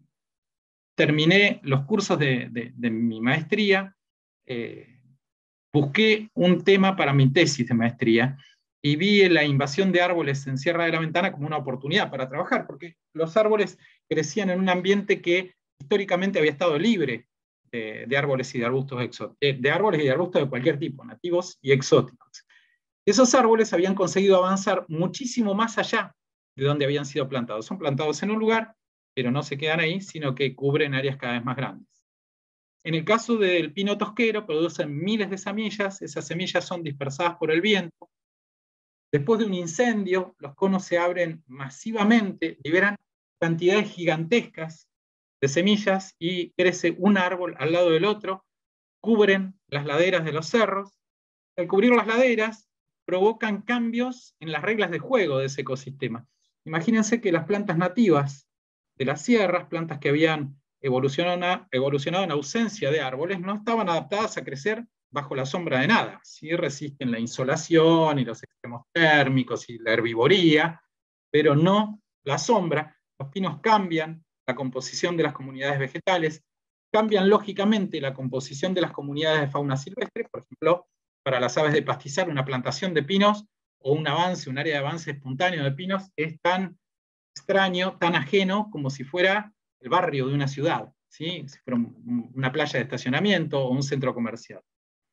terminé los cursos de, de, de mi maestría, eh, busqué un tema para mi tesis de maestría, y vi la invasión de árboles en Sierra de la Ventana como una oportunidad para trabajar, porque los árboles crecían en un ambiente que históricamente había estado libre de, de árboles y de arbustos exóticos, de, de árboles y de arbustos de cualquier tipo, nativos y exóticos. Esos árboles habían conseguido avanzar muchísimo más allá de donde habían sido plantados. Son plantados en un lugar, pero no se quedan ahí, sino que cubren áreas cada vez más grandes. En el caso del pino tosquero, producen miles de semillas, esas semillas son dispersadas por el viento. Después de un incendio, los conos se abren masivamente, liberan cantidades gigantescas de semillas y crece un árbol al lado del otro, cubren las laderas de los cerros. Al cubrir las laderas, provocan cambios en las reglas de juego de ese ecosistema. Imagínense que las plantas nativas de las sierras, plantas que habían evolucionado, evolucionado en ausencia de árboles, no estaban adaptadas a crecer bajo la sombra de nada. Sí resisten la insolación y los extremos térmicos y la herbivoría, pero no la sombra. Los pinos cambian la composición de las comunidades vegetales, cambian lógicamente la composición de las comunidades de fauna silvestre. Por ejemplo, para las aves de pastizal, una plantación de pinos o un avance, un área de avance espontáneo de pinos es tan extraño, tan ajeno, como si fuera el barrio de una ciudad, ¿sí? Si fuera una playa de estacionamiento o un centro comercial.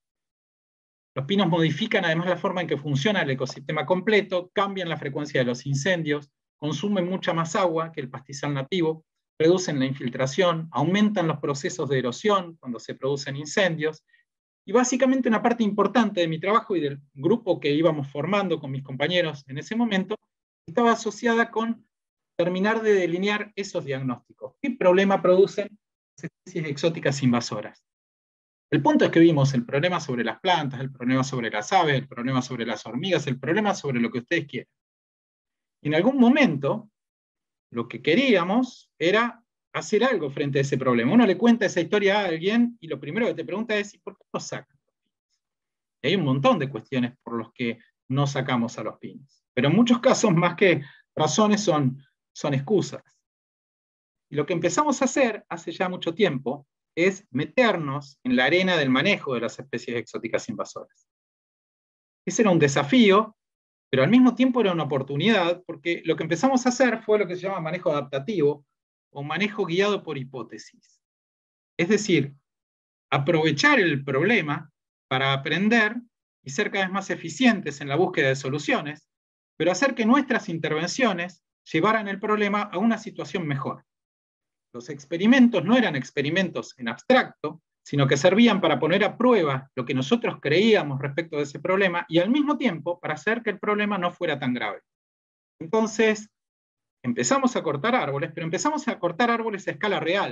Los pinos modifican además la forma en que funciona el ecosistema completo, cambian la frecuencia de los incendios, consumen mucha más agua que el pastizal nativo, reducen la infiltración, aumentan los procesos de erosión cuando se producen incendios, y básicamente una parte importante de mi trabajo y del grupo que íbamos formando con mis compañeros en ese momento, estaba asociada con terminar de delinear esos diagnósticos. ¿Qué problema producen las especies exóticas invasoras? El punto es que vimos el problema sobre las plantas, el problema sobre las aves, el problema sobre las hormigas, el problema sobre lo que ustedes quieran. Y en algún momento, lo que queríamos era hacer algo frente a ese problema. Uno le cuenta esa historia a alguien y lo primero que te pregunta es, ¿y por qué no sacan los pinos? Y hay un montón de cuestiones por las que no sacamos a los pinos. Pero en muchos casos, más que razones, son, son excusas. Y lo que empezamos a hacer hace ya mucho tiempo es meternos en la arena del manejo de las especies exóticas invasoras. Ese era un desafío, pero al mismo tiempo era una oportunidad, porque lo que empezamos a hacer fue lo que se llama manejo adaptativo, o manejo guiado por hipótesis. Es decir, aprovechar el problema para aprender y ser cada vez más eficientes en la búsqueda de soluciones, pero hacer que nuestras intervenciones llevaran el problema a una situación mejor. Los experimentos no eran experimentos en abstracto, sino que servían para poner a prueba lo que nosotros creíamos respecto de ese problema y al mismo tiempo para hacer que el problema no fuera tan grave. Entonces, empezamos a cortar árboles, pero empezamos a cortar árboles a escala real.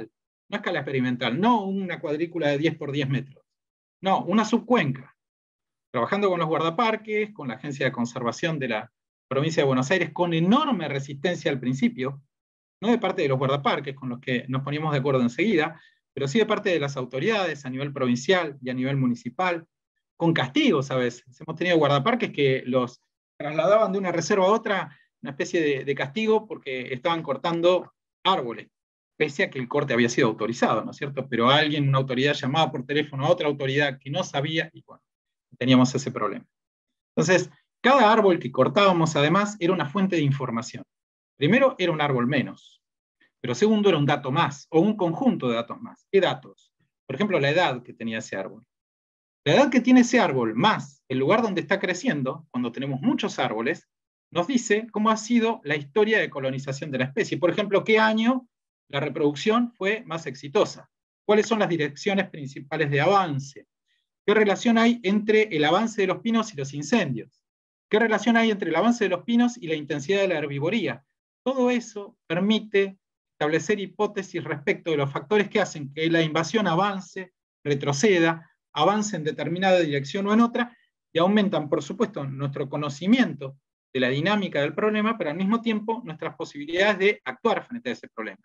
no a escala experimental, no una cuadrícula de diez por diez metros, no, una subcuenca, trabajando con los guardaparques, con la Agencia de Conservación de la Provincia de Buenos Aires, con enorme resistencia al principio, no de parte de los guardaparques, con los que nos poníamos de acuerdo enseguida, pero sí de parte de las autoridades a nivel provincial y a nivel municipal, con castigos a veces. Hemos tenido guardaparques que los trasladaban de una reserva a otra, una especie de, de castigo porque estaban cortando árboles, pese a que el corte había sido autorizado, ¿no es cierto? Pero alguien, una autoridad, llamaba por teléfono a otra autoridad que no sabía, y bueno, teníamos ese problema. Entonces, cada árbol que cortábamos, además, era una fuente de información. Primero, era un árbol menos, pero segundo, era un dato más, o un conjunto de datos más. ¿Qué datos? Por ejemplo, la edad que tenía ese árbol. La edad que tiene ese árbol, más el lugar donde está creciendo, cuando tenemos muchos árboles, nos dice cómo ha sido la historia de colonización de la especie. Por ejemplo, qué año la reproducción fue más exitosa. ¿Cuáles son las direcciones principales de avance? ¿Qué relación hay entre el avance de los pinos y los incendios? ¿Qué relación hay entre el avance de los pinos y la intensidad de la herbivoría? Todo eso permite establecer hipótesis respecto de los factores que hacen que la invasión avance, retroceda, avance en determinada dirección o en otra, y aumentan, por supuesto, nuestro conocimiento de la dinámica del problema, pero al mismo tiempo nuestras posibilidades de actuar frente a ese problema.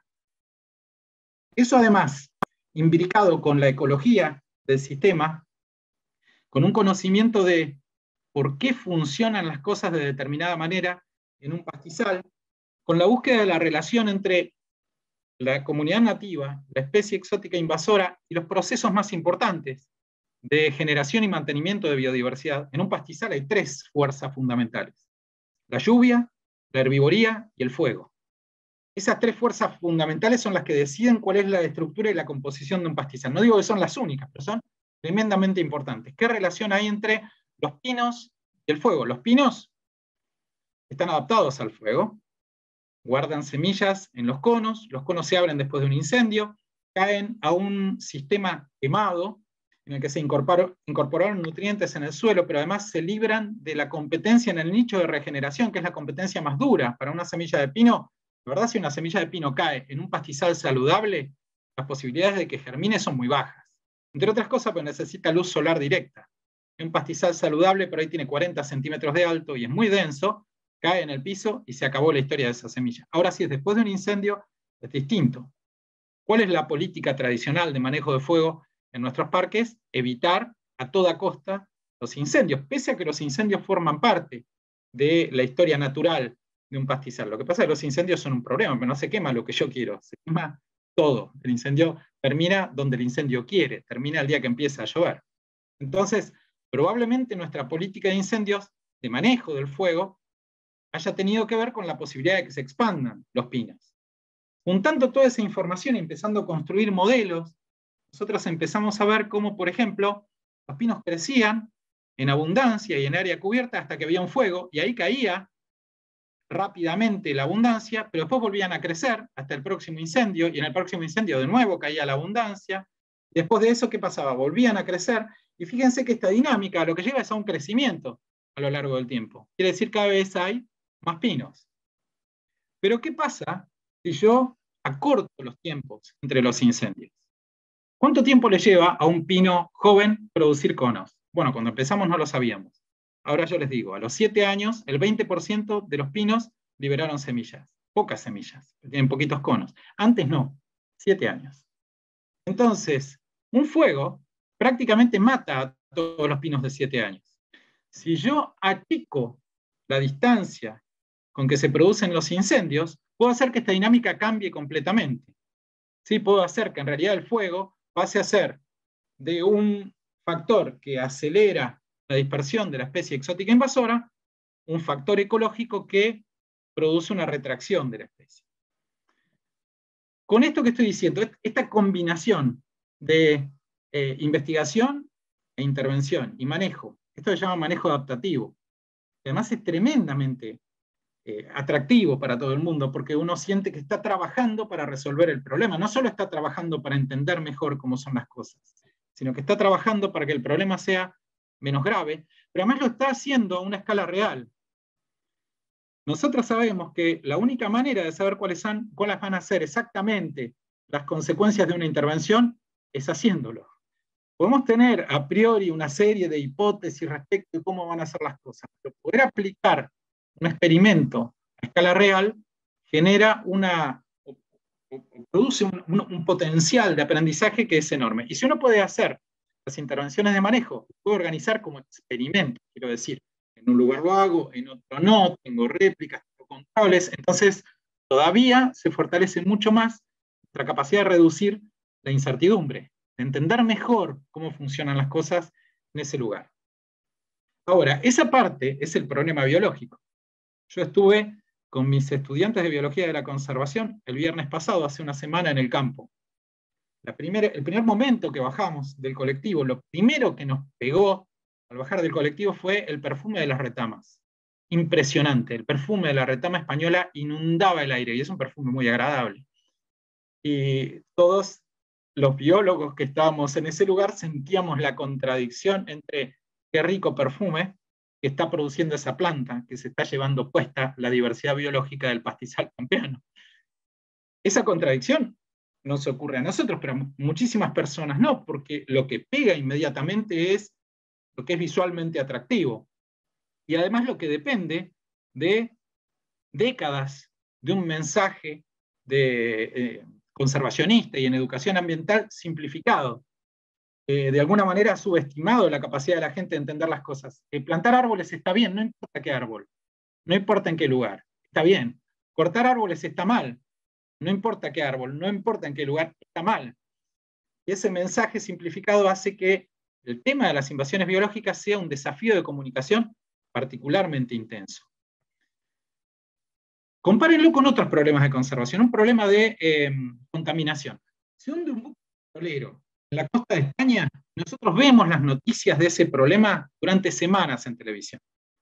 Eso además, imbricado con la ecología del sistema, con un conocimiento de por qué funcionan las cosas de determinada manera en un pastizal, con la búsqueda de la relación entre la comunidad nativa, la especie exótica invasora y los procesos más importantes de generación y mantenimiento de biodiversidad. En un pastizal hay tres fuerzas fundamentales: la lluvia, la herbivoría y el fuego. Esas tres fuerzas fundamentales son las que deciden cuál es la estructura y la composición de un pastizal. No digo que son las únicas, pero son tremendamente importantes. ¿Qué relación hay entre los pinos y el fuego? Los pinos están adaptados al fuego, guardan semillas en los conos, los conos se abren después de un incendio, caen a un sistema quemado en el que se incorporaron nutrientes en el suelo, pero además se libran de la competencia en el nicho de regeneración, que es la competencia más dura para una semilla de pino. La verdad, si una semilla de pino cae en un pastizal saludable, las posibilidades de que germine son muy bajas. Entre otras cosas, pues necesita luz solar directa. Un pastizal saludable por ahí tiene cuarenta centímetros de alto y es muy denso, cae en el piso y se acabó la historia de esa semilla. Ahora sí, después de un incendio, es distinto. ¿Cuál es la política tradicional de manejo de fuego en nuestros parques? Evitar a toda costa los incendios, pese a que los incendios forman parte de la historia natural de un pastizal. Lo que pasa es que los incendios son un problema, pero no se quema lo que yo quiero, se quema todo. El incendio termina donde el incendio quiere, termina el día que empieza a llover. Entonces, probablemente nuestra política de incendios, de manejo del fuego, haya tenido que ver con la posibilidad de que se expandan los pinos. Juntando toda esa información y empezando a construir modelos, nosotros empezamos a ver cómo, por ejemplo, los pinos crecían en abundancia y en área cubierta hasta que había un fuego, y ahí caía rápidamente la abundancia, pero después volvían a crecer hasta el próximo incendio, y en el próximo incendio de nuevo caía la abundancia. Después de eso, ¿qué pasaba? Volvían a crecer, y fíjense que esta dinámica lo que lleva es a un crecimiento a lo largo del tiempo. Quiere decir que cada vez hay más pinos. Pero ¿qué pasa si yo acorto los tiempos entre los incendios? ¿Cuánto tiempo le lleva a un pino joven producir conos? Bueno, cuando empezamos no lo sabíamos. Ahora yo les digo, a los siete años, el veinte por ciento de los pinos liberaron semillas. Pocas semillas, tienen poquitos conos. Antes no, siete años. Entonces, un fuego prácticamente mata a todos los pinos de siete años. Si yo achico la distancia con que se producen los incendios, puedo hacer que esta dinámica cambie completamente. Sí, puedo hacer que en realidad el fuego pase a ser de un factor que acelera la dispersión de la especie exótica invasora, un factor ecológico que produce una retracción de la especie. Con esto que estoy diciendo, esta combinación de eh, investigación e intervención y manejo, esto se llama manejo adaptativo, además es tremendamente eh, atractivo para todo el mundo, porque uno siente que está trabajando para resolver el problema, no solo está trabajando para entender mejor cómo son las cosas, sino que está trabajando para que el problema sea menos grave, pero además lo está haciendo a una escala real. Nosotros sabemos que la única manera de saber cuáles, son, cuáles van a ser exactamente las consecuencias de una intervención es haciéndolo. Podemos tener a priori una serie de hipótesis respecto de cómo van a ser las cosas, pero poder aplicar un experimento a escala real genera una, o, o, produce un, un, un potencial de aprendizaje que es enorme. Y si uno puede hacer las intervenciones de manejo, puedo organizar como experimento, quiero decir, en un lugar lo hago, en otro no, tengo réplicas, tengo controles, entonces todavía se fortalece mucho más nuestra capacidad de reducir la incertidumbre, de entender mejor cómo funcionan las cosas en ese lugar. Ahora, esa parte es el problema biológico. Yo estuve con mis estudiantes de Biología de la Conservación el viernes pasado, hace una semana, en el campo. La primera, el primer momento que bajamos del colectivo, lo primero que nos pegó al bajar del colectivo fue el perfume de las retamas. Impresionante, el perfume de la retama española inundaba el aire, y es un perfume muy agradable. Y todos los biólogos que estábamos en ese lugar sentíamos la contradicción entre qué rico perfume que está produciendo esa planta, que se está llevando puesta la diversidad biológica del pastizal pampeano. Esa contradicción nos ocurre a nosotros, pero a muchísimas personas no, porque lo que pega inmediatamente es lo que es visualmente atractivo. Y además lo que depende de décadas de un mensaje de, eh, conservacionista y en educación ambiental simplificado. Eh, de alguna manera ha subestimado la capacidad de la gente de entender las cosas. Eh, plantar árboles está bien, no importa qué árbol, no importa en qué lugar, está bien. Cortar árboles está mal, no importa qué árbol, no importa en qué lugar, está mal. Y ese mensaje simplificado hace que el tema de las invasiones biológicas sea un desafío de comunicación particularmente intenso. Compárenlo con otros problemas de conservación, un problema de eh, contaminación. Si hunde un buque petrolero en la costa de España, nosotros vemos las noticias de ese problema durante semanas en televisión.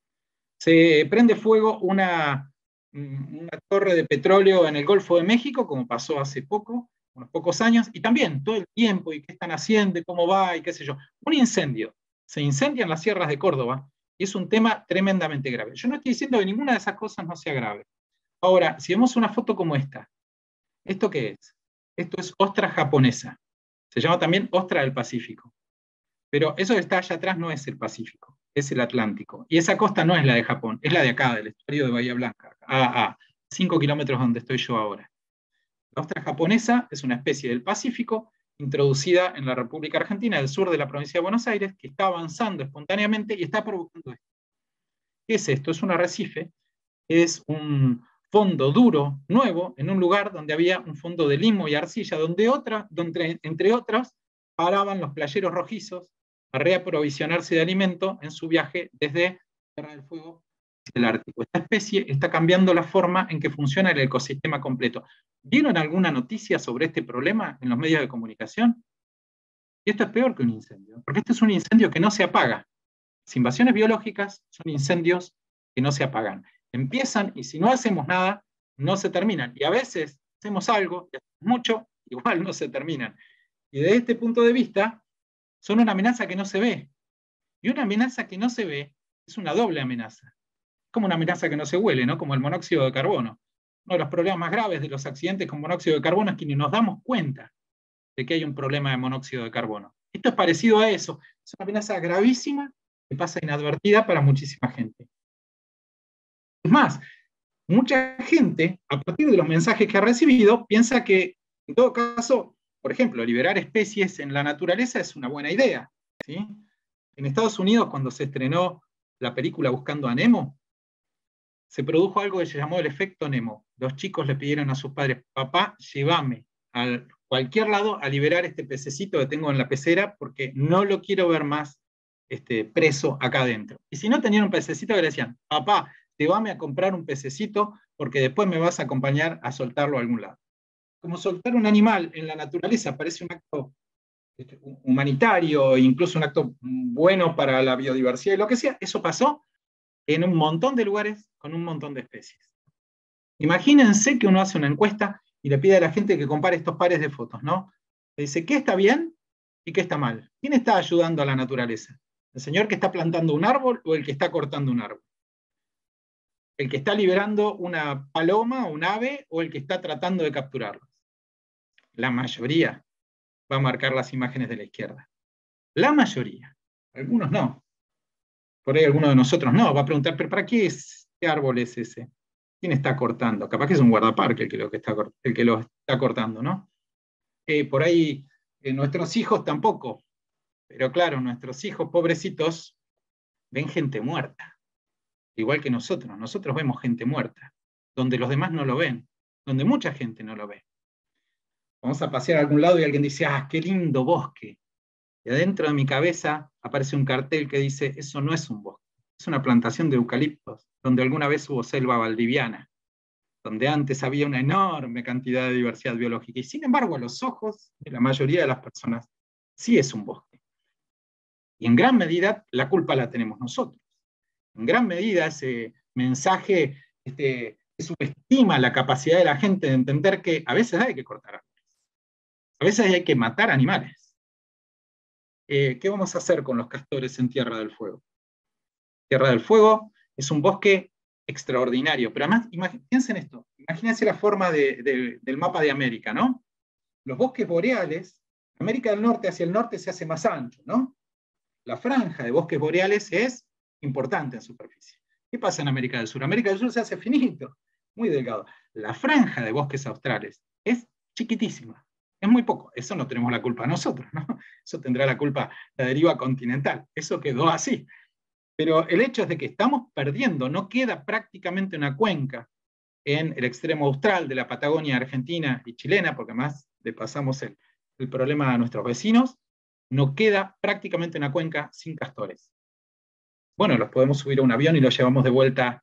Se prende fuego una, una torre de petróleo en el Golfo de México, como pasó hace poco, unos pocos años, y también todo el tiempo, y qué están haciendo, y cómo va, y qué sé yo. Un incendio. Se incendian las sierras de Córdoba, y es un tema tremendamente grave. Yo no estoy diciendo que ninguna de esas cosas no sea grave. Ahora, si vemos una foto como esta, ¿esto qué es? Esto es ostra japonesa. Se llama también ostra del Pacífico. Pero eso que está allá atrás no es el Pacífico, es el Atlántico. Y esa costa no es la de Japón, es la de acá, del estuario de Bahía Blanca, a, a cinco kilómetros donde estoy yo ahora. La ostra japonesa es una especie del Pacífico introducida en la República Argentina, del sur de la provincia de Buenos Aires, que está avanzando espontáneamente y está provocando esto. ¿Qué es esto? Es un arrecife, es un fondo duro, nuevo, en un lugar donde había un fondo de limo y arcilla, donde, otra, donde entre otras paraban los playeros rojizos a reaprovisionarse de alimento en su viaje desde Tierra del Fuego hacia el Ártico. Esta especie está cambiando la forma en que funciona el ecosistema completo. ¿Vieron alguna noticia sobre este problema en los medios de comunicación? Y esto es peor que un incendio, porque este es un incendio que no se apaga. Las invasiones biológicas son incendios que no se apagan. Empiezan y si no hacemos nada, no se terminan. Y a veces hacemos algo, y hacemos mucho, igual no se terminan. Y desde este punto de vista, son una amenaza que no se ve. Y una amenaza que no se ve es una doble amenaza. Es como una amenaza que no se huele, ¿no? Como el monóxido de carbono. Uno de los problemas más graves de los accidentes con monóxido de carbono es que ni nos damos cuenta de que hay un problema de monóxido de carbono. Esto es parecido a eso. Es una amenaza gravísima que pasa inadvertida para muchísima gente. Es más, mucha gente, a partir de los mensajes que ha recibido, piensa que, en todo caso, por ejemplo, liberar especies en la naturaleza es una buena idea, ¿sí? En Estados Unidos, cuando se estrenó la película Buscando a Nemo, se produjo algo que se llamó el efecto Nemo. Los chicos le pidieron a sus padres, papá, llévame a cualquier lado a liberar este pececito que tengo en la pecera porque no lo quiero ver más este, preso acá adentro. Y si no, tenían un pececito que le decían, papá, llévame a comprar un pececito porque después me vas a acompañar a soltarlo a algún lado. Como soltar un animal en la naturaleza parece un acto humanitario, incluso un acto bueno para la biodiversidad y lo que sea, eso pasó en un montón de lugares con un montón de especies. Imagínense que uno hace una encuesta y le pide a la gente que compare estos pares de fotos, ¿no? Le dice, ¿qué está bien y qué está mal? ¿Quién está ayudando a la naturaleza? ¿El señor que está plantando un árbol o el que está cortando un árbol? ¿El que está liberando una paloma o un ave o el que está tratando de capturarlos? la mayoría, va a marcar las imágenes de la izquierda. La mayoría, algunos no. Por ahí alguno de nosotros no, va a preguntar, ¿pero para qué es? ¿Qué árbol es ese? ¿Quién está cortando? Capaz que es un guardaparque el que lo, que está, el que lo está cortando, ¿no? Eh, por ahí eh, nuestros hijos tampoco, pero claro, nuestros hijos pobrecitos ven gente muerta, igual que nosotros. Nosotros vemos gente muerta, donde los demás no lo ven, donde mucha gente no lo ve. Vamos a pasear a algún lado y alguien dice, ¡ah, qué lindo bosque! Y adentro de mi cabeza aparece un cartel que dice, eso no es un bosque, es una plantación de eucaliptos, donde alguna vez hubo selva valdiviana, donde antes había una enorme cantidad de diversidad biológica, y sin embargo a los ojos de la mayoría de las personas sí es un bosque. Y en gran medida la culpa la tenemos nosotros. En gran medida ese mensaje este, subestima la capacidad de la gente de entender que a veces hay que cortar árboles, a veces hay que matar animales. Eh, ¿Qué vamos a hacer con los castores en Tierra del Fuego? Tierra del Fuego es un bosque extraordinario, pero además, imagínense en esto, imagínense la forma de, de, del mapa de América, ¿no? Los bosques boreales, América del Norte hacia el norte se hace más ancho, ¿no? La franja de bosques boreales es importante en superficie. ¿Qué pasa en América del Sur? América del Sur se hace finito, muy delgado. La franja de bosques australes es chiquitísima, es muy poco. Eso no tenemos la culpa nosotros, ¿no? Eso tendrá la culpa la deriva continental. Eso quedó así. Pero el hecho es de que estamos perdiendo, no queda prácticamente una cuenca en el extremo austral de la Patagonia argentina y chilena, porque además le pasamos el, el problema a nuestros vecinos, no queda prácticamente una cuenca sin castores. Bueno, los podemos subir a un avión y los llevamos de vuelta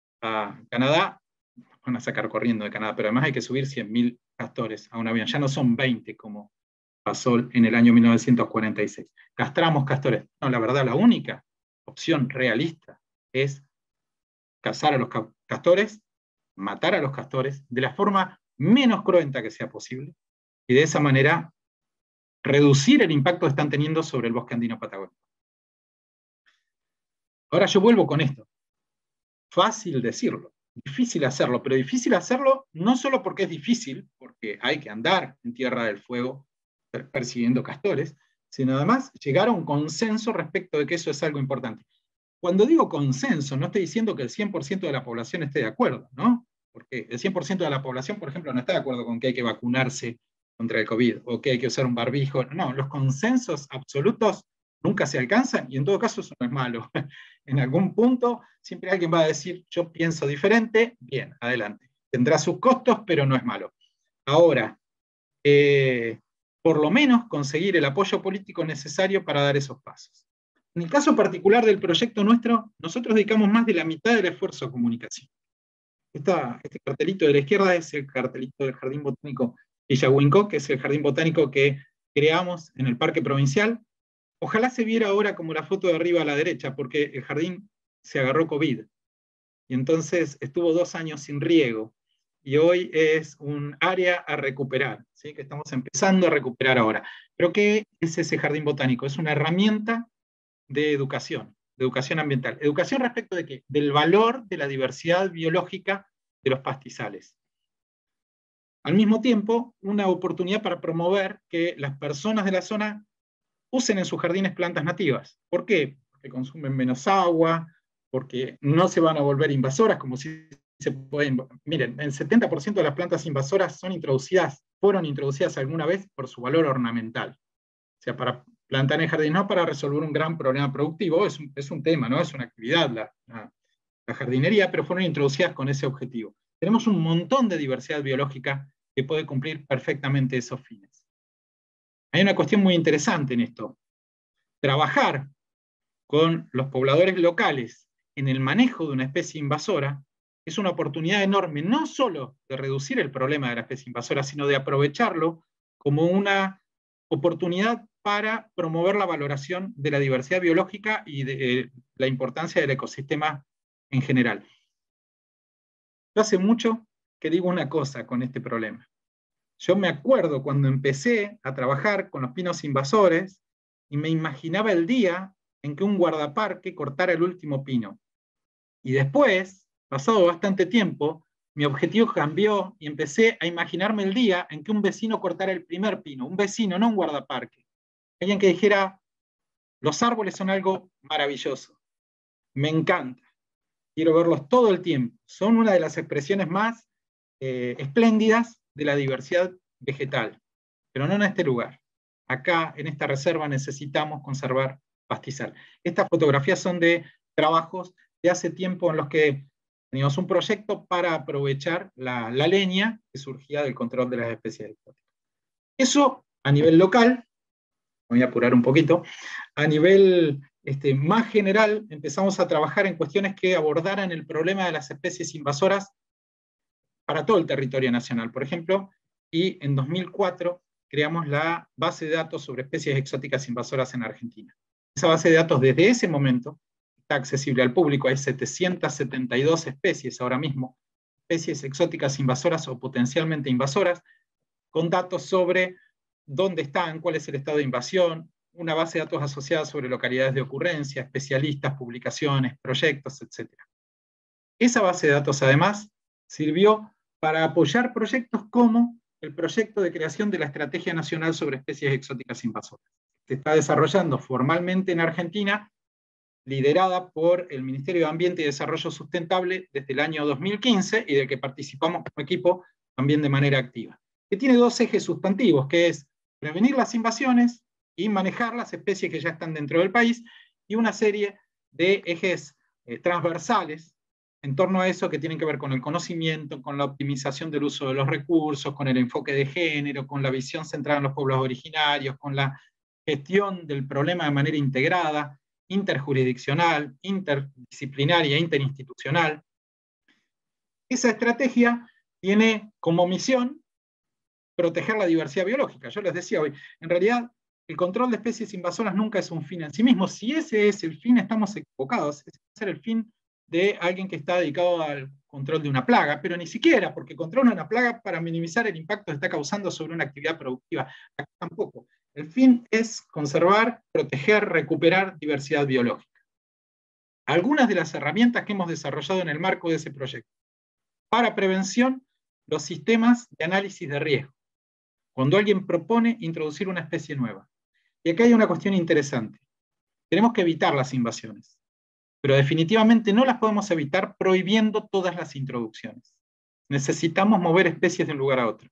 a Canadá, nos van a sacar corriendo de Canadá, pero además hay que subir cien mil castores a un avión, ya no son veinte como pasó en el año mil novecientos cuarenta y seis. ¿Castramos castores? No, la verdad, la única opción realista es cazar a los castores, matar a los castores de la forma menos cruenta que sea posible, y de esa manera reducir el impacto que están teniendo sobre el bosque andino patagónico. Ahora yo vuelvo con esto. Fácil decirlo, difícil hacerlo, pero difícil hacerlo no solo porque es difícil, porque hay que andar en Tierra del Fuego persiguiendo castores, sino además llegar a un consenso respecto de que eso es algo importante. Cuando digo consenso, no estoy diciendo que el cien por ciento de la población esté de acuerdo, ¿no? Porque el cien por ciento de la población, por ejemplo, no está de acuerdo con que hay que vacunarse contra el COVID, o que hay que usar un barbijo. No, los consensos absolutos nunca se alcanzan, y en todo caso eso no es malo. En algún punto siempre alguien va a decir, yo pienso diferente, bien, adelante. Tendrá sus costos, pero no es malo. Ahora, eh, por lo menos conseguir el apoyo político necesario para dar esos pasos. En el caso particular del proyecto nuestro, nosotros dedicamos más de la mitad del esfuerzo a comunicación. Esta, este cartelito de la izquierda es el cartelito del Jardín Botánico Illahuinco, que es el jardín botánico que creamos en el Parque Provincial. Ojalá se viera ahora como la foto de arriba a la derecha, porque el jardín se agarró COVID, y entonces estuvo dos años sin riego, y hoy es un área a recuperar, ¿sí? Que estamos empezando a recuperar ahora. ¿Pero qué es ese jardín botánico? Es una herramienta de educación, de educación ambiental. ¿Educación respecto de qué? Del valor de la diversidad biológica de los pastizales. Al mismo tiempo, una oportunidad para promover que las personas de la zona usen en sus jardines plantas nativas. ¿Por qué? Porque consumen menos agua, porque no se van a volver invasoras, como si se pueden... Miren, el setenta por ciento de las plantas invasoras son introducidas, fueron introducidas alguna vez por su valor ornamental. O sea, para plantar en jardín, no para resolver un gran problema productivo, es un, es un tema, ¿no? Es una actividad la, la, la jardinería, pero fueron introducidas con ese objetivo. Tenemos un montón de diversidad biológica que puede cumplir perfectamente esos fines. Hay una cuestión muy interesante en esto. Trabajar con los pobladores locales en el manejo de una especie invasora es una oportunidad enorme, no solo de reducir el problema de la especie invasora, sino de aprovecharlo como una oportunidad para promover la valoración de la diversidad biológica y de eh, la importancia del ecosistema en general. Yo hace mucho que digo una cosa con este problema. Yo me acuerdo cuando empecé a trabajar con los pinos invasores y me imaginaba el día en que un guardaparque cortara el último pino. Y después, pasado bastante tiempo, mi objetivo cambió y empecé a imaginarme el día en que un vecino cortara el primer pino, un vecino, no un guardaparque. Alguien que dijera, los árboles son algo maravilloso, me encanta, quiero verlos todo el tiempo, son una de las expresiones más eh, espléndidas de la diversidad vegetal, pero no en este lugar. Acá, en esta reserva, necesitamos conservar pastizal. Estas fotografías son de trabajos de hace tiempo en los que teníamos un proyecto para aprovechar la, la leña que surgía del control de las especies exóticas. Eso a nivel local, voy a apurar un poquito, a nivel este, más general empezamos a trabajar en cuestiones que abordaran el problema de las especies invasoras para todo el territorio nacional, por ejemplo, y en dos mil cuatro creamos la base de datos sobre especies exóticas invasoras en Argentina. Esa base de datos desde ese momento está accesible al público, hay setecientas setenta y dos especies ahora mismo, especies exóticas invasoras o potencialmente invasoras, con datos sobre dónde están, cuál es el estado de invasión, una base de datos asociada sobre localidades de ocurrencia, especialistas, publicaciones, proyectos, etcétera. Esa base de datos, además, sirvió para apoyar proyectos como el proyecto de creación de la Estrategia Nacional sobre Especies Exóticas Invasoras. Se está desarrollando formalmente en Argentina, liderada por el Ministerio de Ambiente y Desarrollo Sustentable desde el año dos mil quince, y del que participamos como equipo también de manera activa. Que tiene dos ejes sustantivos, que es prevenir las invasiones y manejar las especies que ya están dentro del país, y una serie de ejes eh, transversales en torno a eso que tienen que ver con el conocimiento, con la optimización del uso de los recursos, con el enfoque de género, con la visión centrada en los pueblos originarios, con la gestión del problema de manera integrada, interjurisdiccional, interdisciplinaria e interinstitucional. Esa estrategia tiene como misión proteger la diversidad biológica. Yo les decía hoy, en realidad el control de especies invasoras nunca es un fin en sí mismo. Si ese es el fin, estamos equivocados. Ese va a ser el fin de alguien que está dedicado al control de una plaga, pero ni siquiera, porque controla una plaga para minimizar el impacto que está causando sobre una actividad productiva. Acá tampoco. El fin es conservar, proteger, recuperar diversidad biológica. Algunas de las herramientas que hemos desarrollado en el marco de ese proyecto. Para prevención, los sistemas de análisis de riesgo. Cuando alguien propone introducir una especie nueva. Y acá hay una cuestión interesante. Tenemos que evitar las invasiones, pero definitivamente no las podemos evitar prohibiendo todas las introducciones. Necesitamos mover especies de un lugar a otro.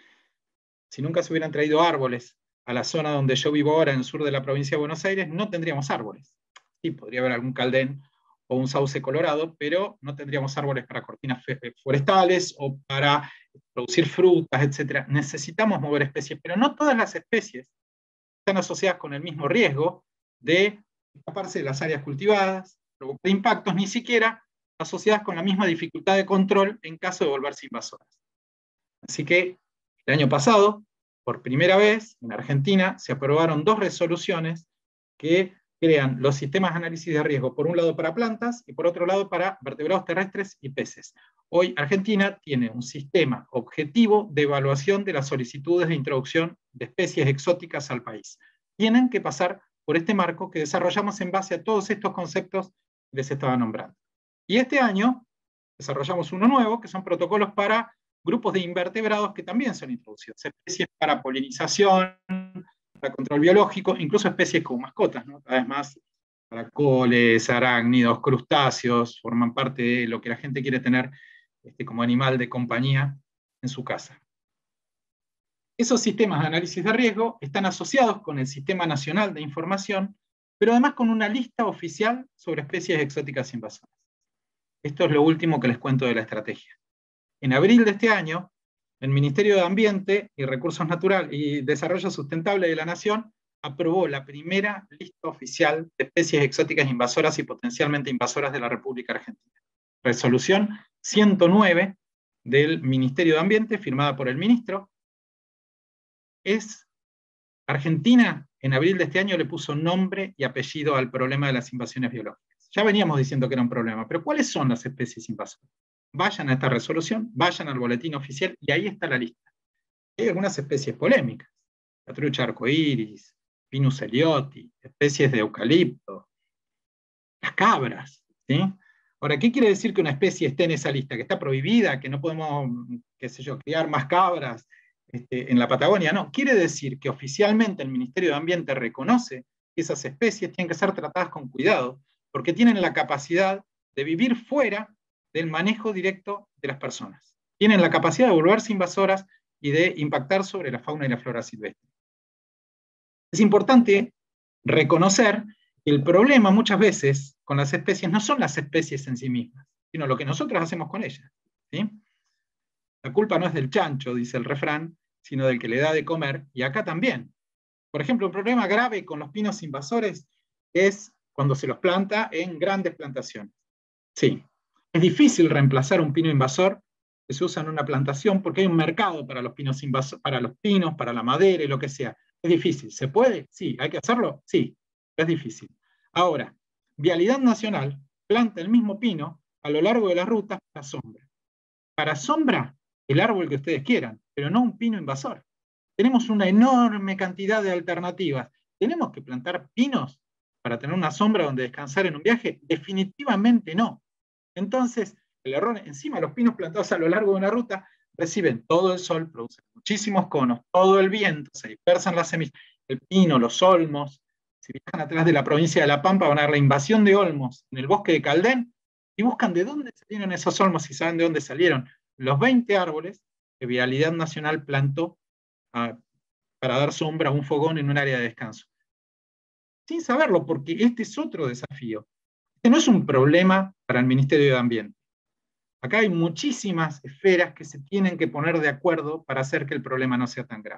Si nunca se hubieran traído árboles a la zona donde yo vivo ahora, en el sur de la provincia de Buenos Aires, no tendríamos árboles. Sí, podría haber algún caldén o un sauce colorado, pero no tendríamos árboles para cortinas forestales o para producir frutas, etcétera. Necesitamos mover especies, pero no todas las especies están asociadas con el mismo riesgo de escaparse de las áreas cultivadas, provocar impactos, ni siquiera asociadas con la misma dificultad de control en caso de volverse invasoras. Así que el año pasado, por primera vez, en Argentina, se aprobaron dos resoluciones que crean los sistemas de análisis de riesgo, por un lado para plantas y por otro lado para vertebrados terrestres y peces. Hoy Argentina tiene un sistema objetivo de evaluación de las solicitudes de introducción de especies exóticas al país. Tienen que pasar por este marco que desarrollamos en base a todos estos conceptos que les estaba nombrando. Y este año desarrollamos uno nuevo, que son protocolos para grupos de invertebrados que también son introducidos, especies para polinización, para control biológico, incluso especies como mascotas, ¿no? Cada vez más caracoles, arácnidos, crustáceos, forman parte de lo que la gente quiere tener este, como animal de compañía en su casa. Esos sistemas de análisis de riesgo están asociados con el Sistema Nacional de Información, pero además con una lista oficial sobre especies exóticas invasoras. Esto es lo último que les cuento de la estrategia. En abril de este año, el Ministerio de Ambiente y Recursos Naturales y Desarrollo Sustentable de la Nación aprobó la primera lista oficial de especies exóticas invasoras y potencialmente invasoras de la República Argentina. Resolución ciento nueve del Ministerio de Ambiente, firmada por el ministro. Es Argentina, en abril de este año, le puso nombre y apellido al problema de las invasiones biológicas. Ya veníamos diciendo que era un problema, pero ¿cuáles son las especies invasoras? Vayan a esta resolución, vayan al boletín oficial y ahí está la lista. Hay algunas especies polémicas, la trucha arcoíris, Pinus elioti, especies de eucalipto, las cabras, ¿sí? Ahora, ¿qué quiere decir que una especie esté en esa lista? ¿Que está prohibida? ¿Que no podemos, qué sé yo, criar más cabras este, en la Patagonia? No, quiere decir que oficialmente el Ministerio de Ambiente reconoce que esas especies tienen que ser tratadas con cuidado, porque tienen la capacidad de vivir fuera del manejo directo de las personas. Tienen la capacidad de volverse invasoras y de impactar sobre la fauna y la flora silvestre. Es importante reconocer que el problema muchas veces con las especies no son las especies en sí mismas, sino lo que nosotros hacemos con ellas. ¿Sí? La culpa no es del chancho, dice el refrán, sino del que le da de comer, y acá también. Por ejemplo, un problema grave con los pinos invasores es cuando se los planta en grandes plantaciones. Sí, es difícil reemplazar un pino invasor que se usa en una plantación porque hay un mercado para los pinos invasores, para los pinos, para la madera y lo que sea. Es difícil. ¿Se puede? Sí. ¿Hay que hacerlo? Sí. Es difícil. Ahora, Vialidad Nacional planta el mismo pino a lo largo de las rutas para sombra. Para sombra, el árbol que ustedes quieran, pero no un pino invasor. Tenemos una enorme cantidad de alternativas. ¿Tenemos que plantar pinos para tener una sombra donde descansar en un viaje? Definitivamente no. Entonces, el error, encima los pinos plantados a lo largo de una ruta reciben todo el sol, producen muchísimos conos, todo el viento, se dispersan las semillas. El pino, los olmos, si viajan atrás de la provincia de La Pampa, van a ver la invasión de olmos en el bosque de Caldén y buscan de dónde salieron esos olmos y saben de dónde salieron los veinte árboles que Vialidad Nacional plantó a, para dar sombra a un fogón en un área de descanso. Sin saberlo, porque este es otro desafío. Este no es un problema para el Ministerio de Ambiente. Acá hay muchísimas esferas que se tienen que poner de acuerdo para hacer que el problema no sea tan grave.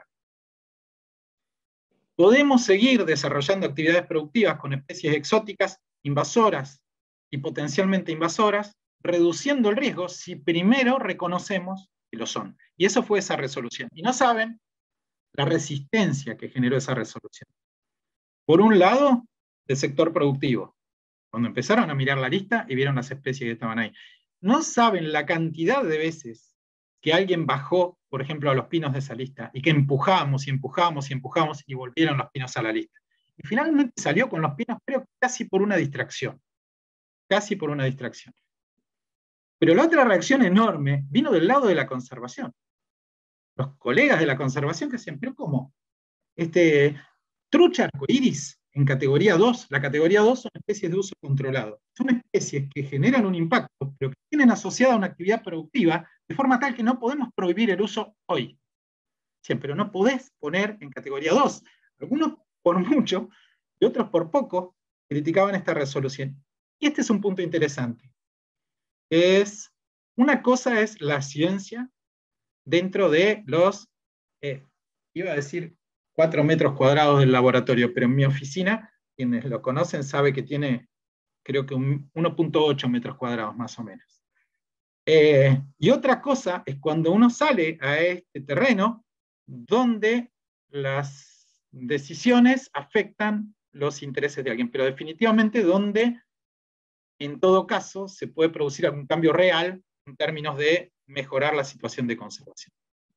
Podemos seguir desarrollando actividades productivas con especies exóticas, invasoras y potencialmente invasoras, reduciendo el riesgo si primero reconocemos que lo son. Y eso fue esa resolución. Y no saben la resistencia que generó esa resolución. Por un lado, el sector productivo, cuando empezaron a mirar la lista y vieron las especies que estaban ahí. No saben la cantidad de veces que alguien bajó, por ejemplo, a los pinos de esa lista, y que empujamos y empujamos y empujamos y volvieron los pinos a la lista. Y finalmente salió con los pinos, creo que casi por una distracción. Casi por una distracción. Pero la otra reacción enorme vino del lado de la conservación. Los colegas de la conservación que decían, pero ¿cómo? Este, trucha arcoíris en categoría dos, la categoría dos son especies de uso controlado. Son especies que generan un impacto, pero que tienen asociada una actividad productiva, de forma tal que no podemos prohibir el uso hoy. Sí, pero no podés poner en categoría dos. Algunos por mucho, y otros por poco, criticaban esta resolución. Y este es un punto interesante. Es, una cosa es la ciencia dentro de los, eh, iba a decir, cuatro metros cuadrados del laboratorio, pero en mi oficina, quienes lo conocen saben que tiene, creo que uno punto ocho metros cuadrados más o menos. Eh, y otra cosa es cuando uno sale a este terreno donde las decisiones afectan los intereses de alguien, pero definitivamente donde en todo caso se puede producir algún cambio real en términos de mejorar la situación de conservación.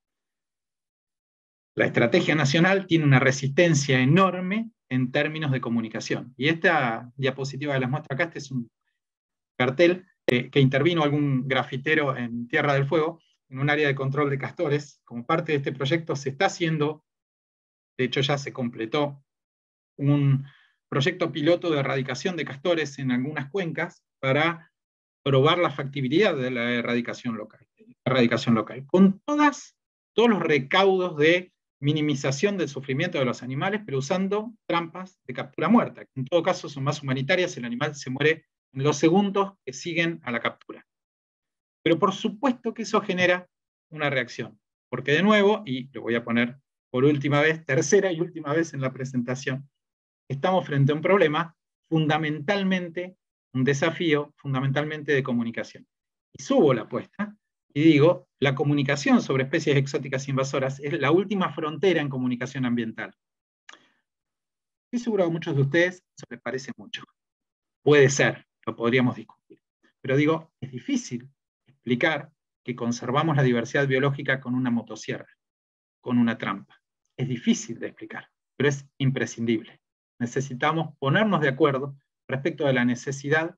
La estrategia nacional tiene una resistencia enorme en términos de comunicación. Y esta diapositiva que les muestro acá, este es un cartel eh, que intervino algún grafitero en Tierra del Fuego, en un área de control de castores. Como parte de este proyecto se está haciendo, de hecho ya se completó, un proyecto piloto de erradicación de castores en algunas cuencas para probar la factibilidad de la erradicación local, erradicación local con todas, todos los recaudos de minimización del sufrimiento de los animales, pero usando trampas de captura muerta, que en todo caso son más humanitarias, el animal se muere en los segundos que siguen a la captura. Pero por supuesto que eso genera una reacción, porque de nuevo, y lo voy a poner por última vez, tercera y última vez en la presentación, estamos frente a un problema fundamentalmente, un desafío fundamentalmente de comunicación. Y subo la apuesta y digo, la comunicación sobre especies exóticas invasoras es la última frontera en comunicación ambiental. Estoy seguro que a muchos de ustedes eso les parece mucho. Puede ser, lo podríamos discutir. Pero digo, es difícil explicar que conservamos la diversidad biológica con una motosierra, con una trampa. Es difícil de explicar, pero es imprescindible. Necesitamos ponernos de acuerdo respecto de la necesidad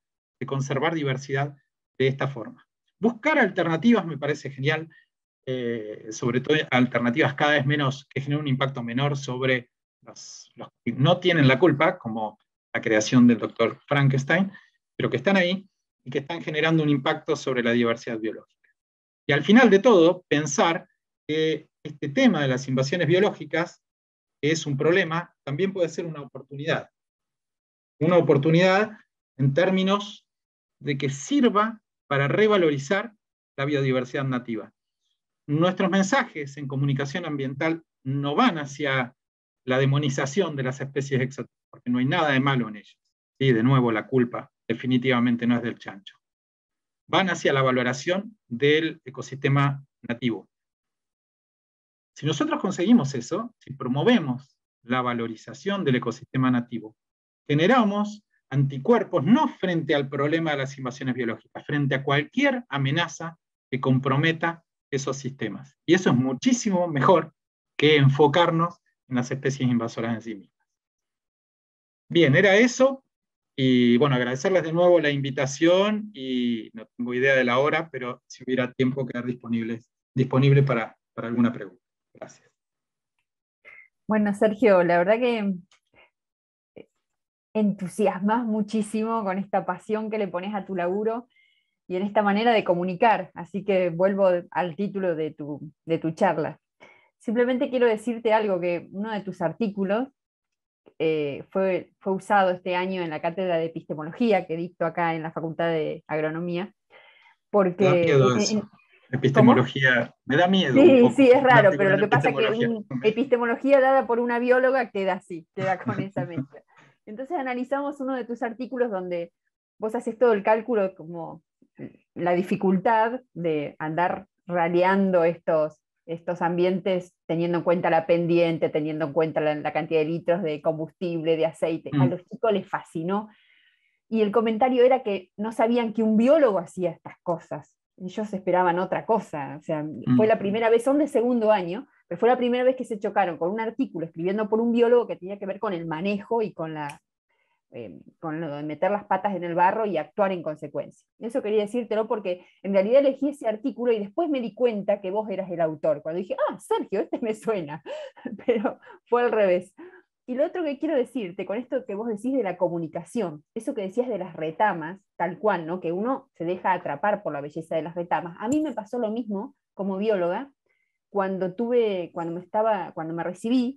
de conservar diversidad de esta forma. Buscar alternativas me parece genial, eh, sobre todo alternativas cada vez menos, que generen un impacto menor sobre los, los que no tienen la culpa, como la creación del doctor Frankenstein, pero que están ahí y que están generando un impacto sobre la diversidad biológica. Y al final de todo, pensar que este tema de las invasiones biológicas, que es un problema, también puede ser una oportunidad. Una oportunidad en términos de que sirva para revalorizar la biodiversidad nativa. Nuestros mensajes en comunicación ambiental no van hacia la demonización de las especies exóticas, porque no hay nada de malo en ellas. Sí, de nuevo, la culpa definitivamente no es del chancho. Van hacia la valoración del ecosistema nativo. Si nosotros conseguimos eso, si promovemos la valorización del ecosistema nativo, generamos anticuerpos no frente al problema de las invasiones biológicas, frente a cualquier amenaza que comprometa esos sistemas. Y eso es muchísimo mejor que enfocarnos en las especies invasoras en sí mismas. Bien, era eso. Y bueno, agradecerles de nuevo la invitación y no tengo idea de la hora, pero si hubiera tiempo quedar disponible, disponible para, para alguna pregunta. Gracias. Bueno, Sergio, la verdad que entusiasmas muchísimo con esta pasión que le pones a tu laburo y en esta manera de comunicar, así que vuelvo al título de tu, de tu charla. Simplemente quiero decirte algo, que uno de tus artículos eh, fue, fue usado este año en la cátedra de epistemología que dicto acá en la Facultad de Agronomía, Me da porque... miedo En, eso. en, Epistemología, ¿cómo? Me da miedo un Sí, poco sí, es raro, pero con lo la que pasa es que epistemología. un, epistemología dada por una bióloga queda así, queda con esa mezcla. Entonces analizamos uno de tus artículos donde vos haces todo el cálculo como la dificultad de andar raleando estos, estos ambientes teniendo en cuenta la pendiente, teniendo en cuenta la, la cantidad de litros de combustible, de aceite. A Mm. los chicos les fascinó. Y el comentario era que no sabían que un biólogo hacía estas cosas. Ellos esperaban otra cosa. O sea, Mm. fue la primera vez, son de segundo año, pero fue la primera vez que se chocaron con un artículo escribiendo por un biólogo que tenía que ver con el manejo y con, la, eh, con lo de meter las patas en el barro y actuar en consecuencia. Eso quería decírtelo porque en realidad elegí ese artículo y después me di cuenta que vos eras el autor. Cuando dije, ah, Sergio, este me suena. Pero fue al revés. Y lo otro que quiero decirte, con esto que vos decís de la comunicación, eso que decías de las retamas, tal cual, ¿no? Que uno se deja atrapar por la belleza de las retamas. A mí me pasó lo mismo como bióloga cuando tuve, cuando me estaba, cuando me recibí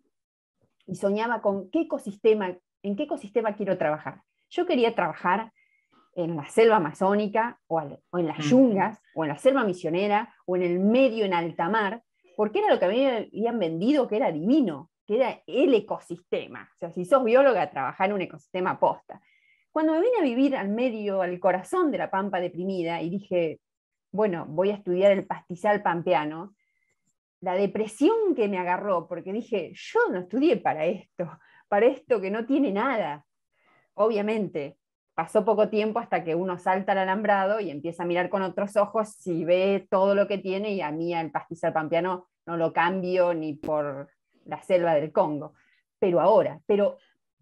y soñaba con qué ecosistema, en qué ecosistema quiero trabajar. Yo quería trabajar en la selva amazónica, o, al, o en las yungas, o en la selva misionera, o en el medio en alta mar, porque era lo que a mí me habían vendido que era divino, que era el ecosistema. O sea, si sos bióloga, trabajar en un ecosistema posta. Cuando me vine a vivir al medio, al corazón de la pampa deprimida, y dije, bueno, voy a estudiar el pastizal pampeano, la depresión que me agarró, porque dije, yo no estudié para esto, para esto que no tiene nada. Obviamente, pasó poco tiempo hasta que uno salta al alambrado y empieza a mirar con otros ojos si ve todo lo que tiene, y a mí el pastizal pampeano no lo cambio ni por la selva del Congo. Pero ahora, pero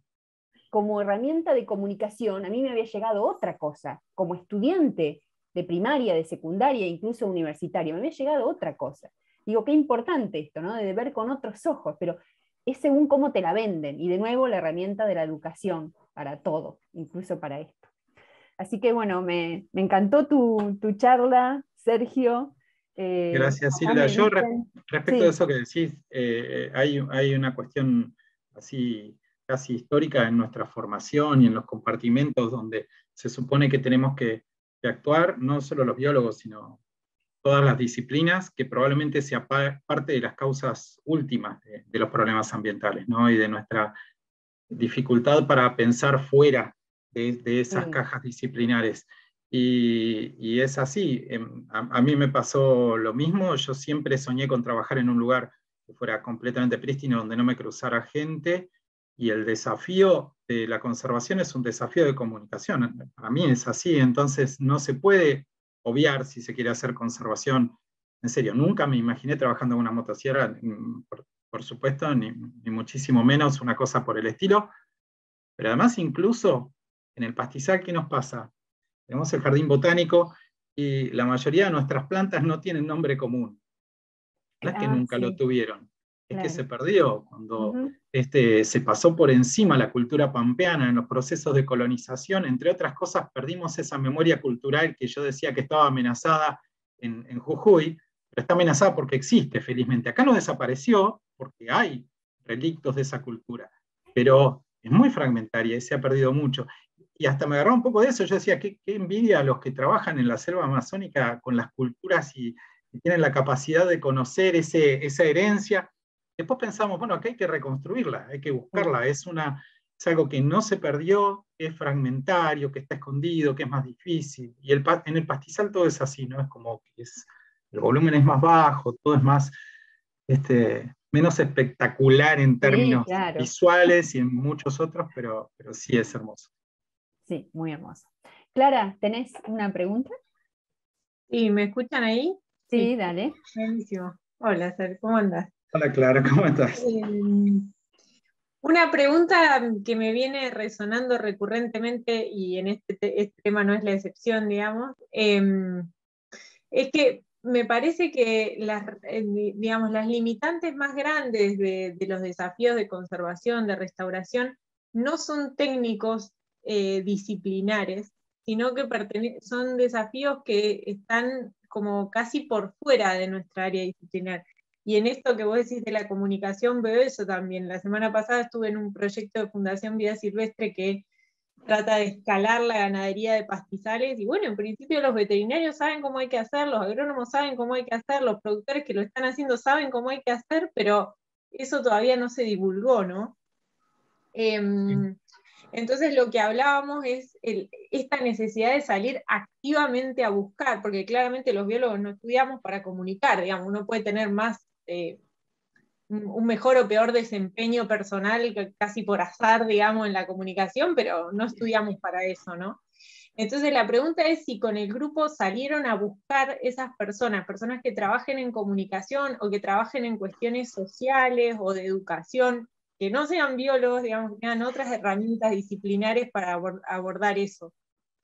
como herramienta de comunicación, a mí me había llegado otra cosa. Como estudiante de primaria, de secundaria, incluso universitaria, me había llegado otra cosa. Digo, qué importante esto, ¿no? De ver con otros ojos, pero es según cómo te la venden. Y de nuevo la herramienta de la educación para todo, incluso para esto. Así que bueno, me, me encantó tu, tu charla, Sergio. Eh, Gracias, Silvia. Yo re, respecto sí. de eso que decís, eh, hay, hay una cuestión así casi histórica en nuestra formación y en los compartimentos donde se supone que tenemos que, que actuar, no solo los biólogos, sino todas las disciplinas, que probablemente sea parte de las causas últimas de, de los problemas ambientales, ¿no? Y de nuestra dificultad para pensar fuera de, de esas sí. cajas disciplinares. Y, y es así, a, a mí me pasó lo mismo, yo siempre soñé con trabajar en un lugar que fuera completamente prístino, donde no me cruzara gente, y el desafío de la conservación es un desafío de comunicación, para mí es así, entonces no se puede obviar si se quiere hacer conservación. En serio, nunca me imaginé trabajando en una motosierra, por, por supuesto, ni, ni muchísimo menos una cosa por el estilo, pero además incluso en el pastizal, ¿qué nos pasa? tenemos el jardín botánico y la mayoría de nuestras plantas no tienen nombre común. No es que Ah, nunca sí, lo tuvieron, es que claro. se perdió cuando Ujú. este, se pasó por encima la cultura pampeana en los procesos de colonización. Entre otras cosas, perdimos esa memoria cultural que yo decía que estaba amenazada en, en Jujuy, pero está amenazada porque existe, felizmente. Acá no desapareció porque hay relictos de esa cultura, pero es muy fragmentaria y se ha perdido mucho. Y hasta me agarraba un poco de eso, yo decía, qué, qué envidia a los que trabajan en la selva amazónica con las culturas y, y tienen la capacidad de conocer ese, esa herencia. Después pensamos, bueno, acá hay que reconstruirla, hay que Sí, buscarla, es, una, es algo que no se perdió, que es fragmentario, que está escondido, que es más difícil. Y el, en el pastizal todo es así, ¿no? Es como que es, el volumen es más bajo, todo es más, este, menos espectacular en sí, términos claro. visuales y en muchos otros, pero, pero sí es hermoso. Sí, muy hermoso. Clara, ¿tenés una pregunta? ¿Y me escuchan ahí? Sí, Sí, dale. buenísimo. Hola, Ser, ¿cómo andas? Hola Clara, ¿cómo estás? Eh, una pregunta que me viene resonando recurrentemente, y en este, te- este tema no es la excepción, digamos, eh, es que me parece que las, eh, digamos, las limitantes más grandes de, de los desafíos de conservación, de restauración, no son técnicos eh, disciplinares, sino que pertene- son desafíos que están como casi por fuera de nuestra área disciplinar. Y en esto que vos decís de la comunicación veo eso también. La semana pasada estuve en un proyecto de Fundación Vida Silvestre que trata de escalar la ganadería de pastizales, y bueno, en principio los veterinarios saben cómo hay que hacer, los agrónomos saben cómo hay que hacer, los productores que lo están haciendo saben cómo hay que hacer, pero eso todavía no se divulgó, ¿no? Eh, entonces lo que hablábamos es el, esta necesidad de salir activamente a buscar, porque claramente los biólogos no estudiamos para comunicar, digamos, uno puede tener más... Eh, un mejor o peor desempeño personal casi por azar, digamos, en la comunicación, pero no estudiamos para eso, ¿no? Entonces la pregunta es si con el grupo salieron a buscar esas personas, personas que trabajen en comunicación o que trabajen en cuestiones sociales o de educación, que no sean biólogos, digamos, que tengan otras herramientas disciplinares para abordar eso.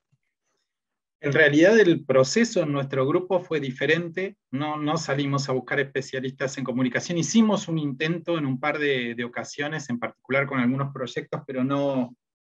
En realidad el proceso en nuestro grupo fue diferente, no, no salimos a buscar especialistas en comunicación, hicimos un intento en un par de, de ocasiones, en particular con algunos proyectos, pero no,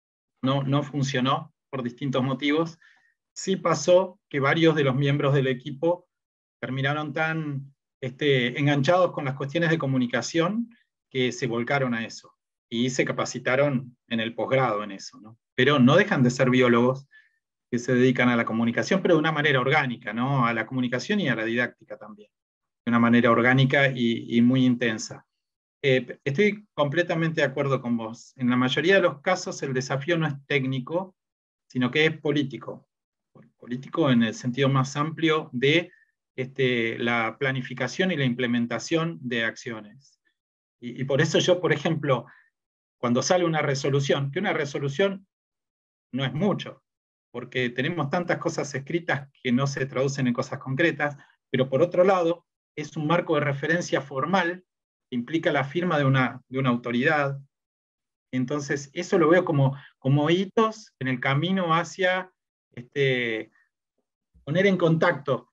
no, no funcionó por distintos motivos. Sí pasó que varios de los miembros del equipo terminaron tan este, enganchados con las cuestiones de comunicación que se volcaron a eso y se capacitaron en el posgrado en eso, ¿no? Pero no dejan de ser biólogos que se dedican a la comunicación, pero de una manera orgánica, ¿no? A la comunicación y a la didáctica también, de una manera orgánica y, y muy intensa. Eh, estoy completamente de acuerdo con vos. En la mayoría de los casos el desafío no es técnico, sino que es político. Político en el sentido más amplio de este, la planificación y la implementación de acciones. Y, y por eso yo, por ejemplo, cuando sale una resolución, que una resolución no es mucho, porque tenemos tantas cosas escritas que no se traducen en cosas concretas, pero por otro lado, es un marco de referencia formal que implica la firma de una, de una autoridad. Entonces, eso lo veo como, como hitos en el camino hacia este, poner en contacto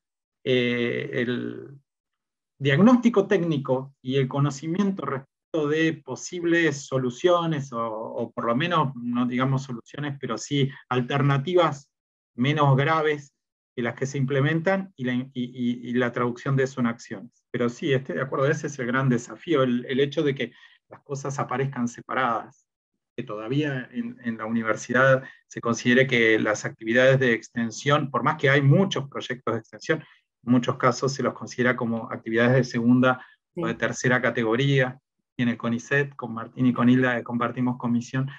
eh, el diagnóstico técnico y el conocimiento respecto de posibles soluciones, o, o por lo menos, no digamos soluciones, pero sí alternativas menos graves que las que se implementan, y la, y, y, y la traducción de eso en acciones. Pero sí, estoy de acuerdo, ese es el gran desafío, el, el hecho de que las cosas aparezcan separadas, que todavía en, en la universidad se considere que las actividades de extensión, por más que hay muchos proyectos de extensión, en muchos casos se los considera como actividades de segunda o de Sí. tercera categoría. Y en el CONICET, con Martín y con Hilda, compartimos comisión,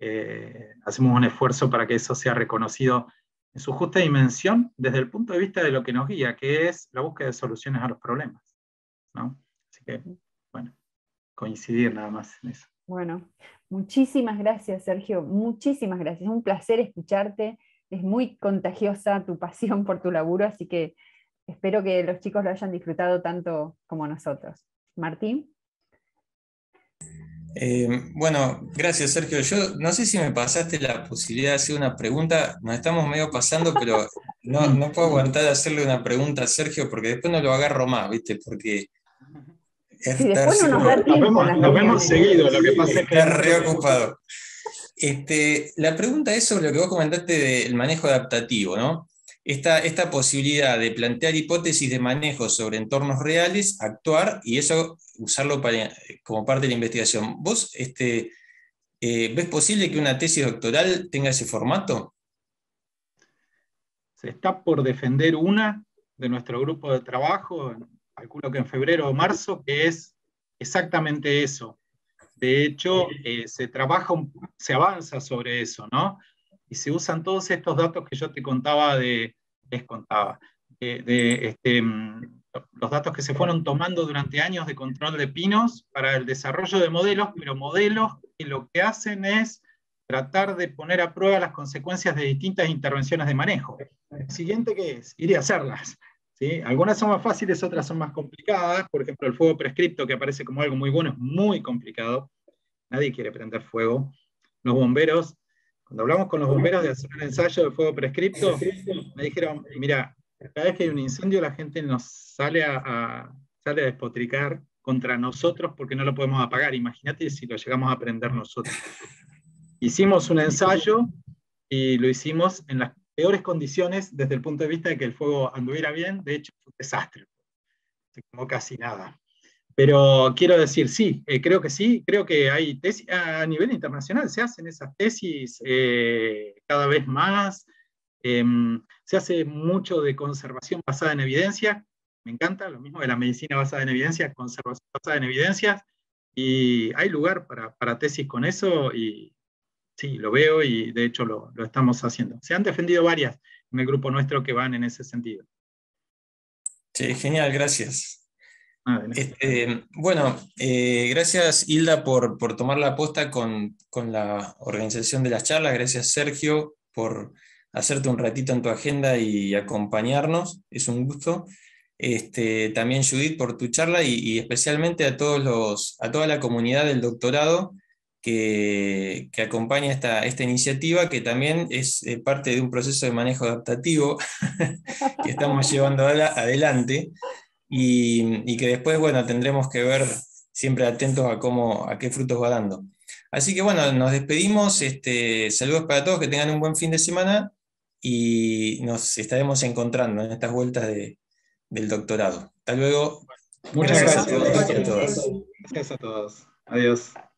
eh, hacemos un esfuerzo para que eso sea reconocido en su justa dimensión desde el punto de vista de lo que nos guía, que es la búsqueda de soluciones a los problemas, ¿no? Así que, bueno, coincidir nada más en eso. Bueno, muchísimas gracias, Sergio, muchísimas gracias. Es un placer escucharte, es muy contagiosa tu pasión por tu laburo, así que espero que los chicos lo hayan disfrutado tanto como nosotros. Martín. Eh, bueno, gracias Sergio. Yo no sé si me pasaste la posibilidad de hacer una pregunta, nos estamos medio pasando, pero no, no puedo aguantar de hacerle una pregunta a Sergio porque después no lo agarro más, ¿viste? Porque Sí, después no nos da Nos tiempo vemos, en las nos vemos reuniones. seguido, lo que pasa es que está hay mucho- reocupado. Este, la pregunta es sobre lo que vos comentaste del manejo adaptativo, ¿no? Esta, esta posibilidad de plantear hipótesis de manejo sobre entornos reales, actuar y eso usarlo para, como parte de la investigación. ¿Vos este, eh, ves posible que una tesis doctoral tenga ese formato? Se está por defender una de nuestro grupo de trabajo, calculo que en febrero o marzo, que es exactamente eso. De hecho, eh, se trabaja, un- se avanza sobre eso, ¿no? Y se usan todos estos datos que yo te contaba de, les contaba, de, de, este, mm, los datos que se fueron tomando durante años de control de pinos para el desarrollo de modelos, pero modelos que lo que hacen es tratar de poner a prueba las consecuencias de distintas intervenciones de manejo. El siguiente, ¿qué es? Ir a hacerlas. ¿Sí? Algunas son más fáciles, otras son más complicadas. Por ejemplo, el fuego prescripto, que aparece como algo muy bueno, es muy complicado. Nadie quiere prender fuego. Los bomberos, cuando hablamos con los bomberos de hacer un ensayo de fuego prescripto, me dijeron, mira, cada vez que hay un incendio la gente nos sale a, a, sale a despotricar contra nosotros porque no lo podemos apagar. Imagínate si lo llegamos a prender nosotros. Hicimos un ensayo y lo hicimos en las peores condiciones desde el punto de vista de que el fuego anduviera bien. De hecho, fue un desastre. Se quemó casi nada. Pero quiero decir, sí, eh, creo que sí, creo que hay tesis, a nivel internacional se hacen esas tesis eh, cada vez más, eh, se hace mucho de conservación basada en evidencia, me encanta, lo mismo de la medicina basada en evidencia, conservación basada en evidencias, y hay lugar para, para tesis con eso, y sí, lo veo y de hecho lo, lo estamos haciendo. Se han defendido varias en el grupo nuestro que van en ese sentido. Sí, genial, gracias. Ah, Este, bueno, eh, gracias Hilda por, por tomar la posta con, con la organización de las charlas, gracias Sergio por hacerte un ratito en tu agenda y acompañarnos, es un gusto. Este, también Judith por tu charla y, y especialmente a, todos los, a toda la comunidad del doctorado que, que acompaña esta, esta iniciativa, que también es eh, parte de un proceso de manejo adaptativo que estamos llevando adelante. Y, y que después, bueno, tendremos que ver siempre atentos a cómo, a qué frutos va dando. Así que bueno, nos despedimos, este, saludos para todos, que tengan un buen fin de semana y nos estaremos encontrando en estas vueltas de, del doctorado. Hasta luego. Muchas Gracias gracias. a todos y a todas. Gracias a todos. Adiós.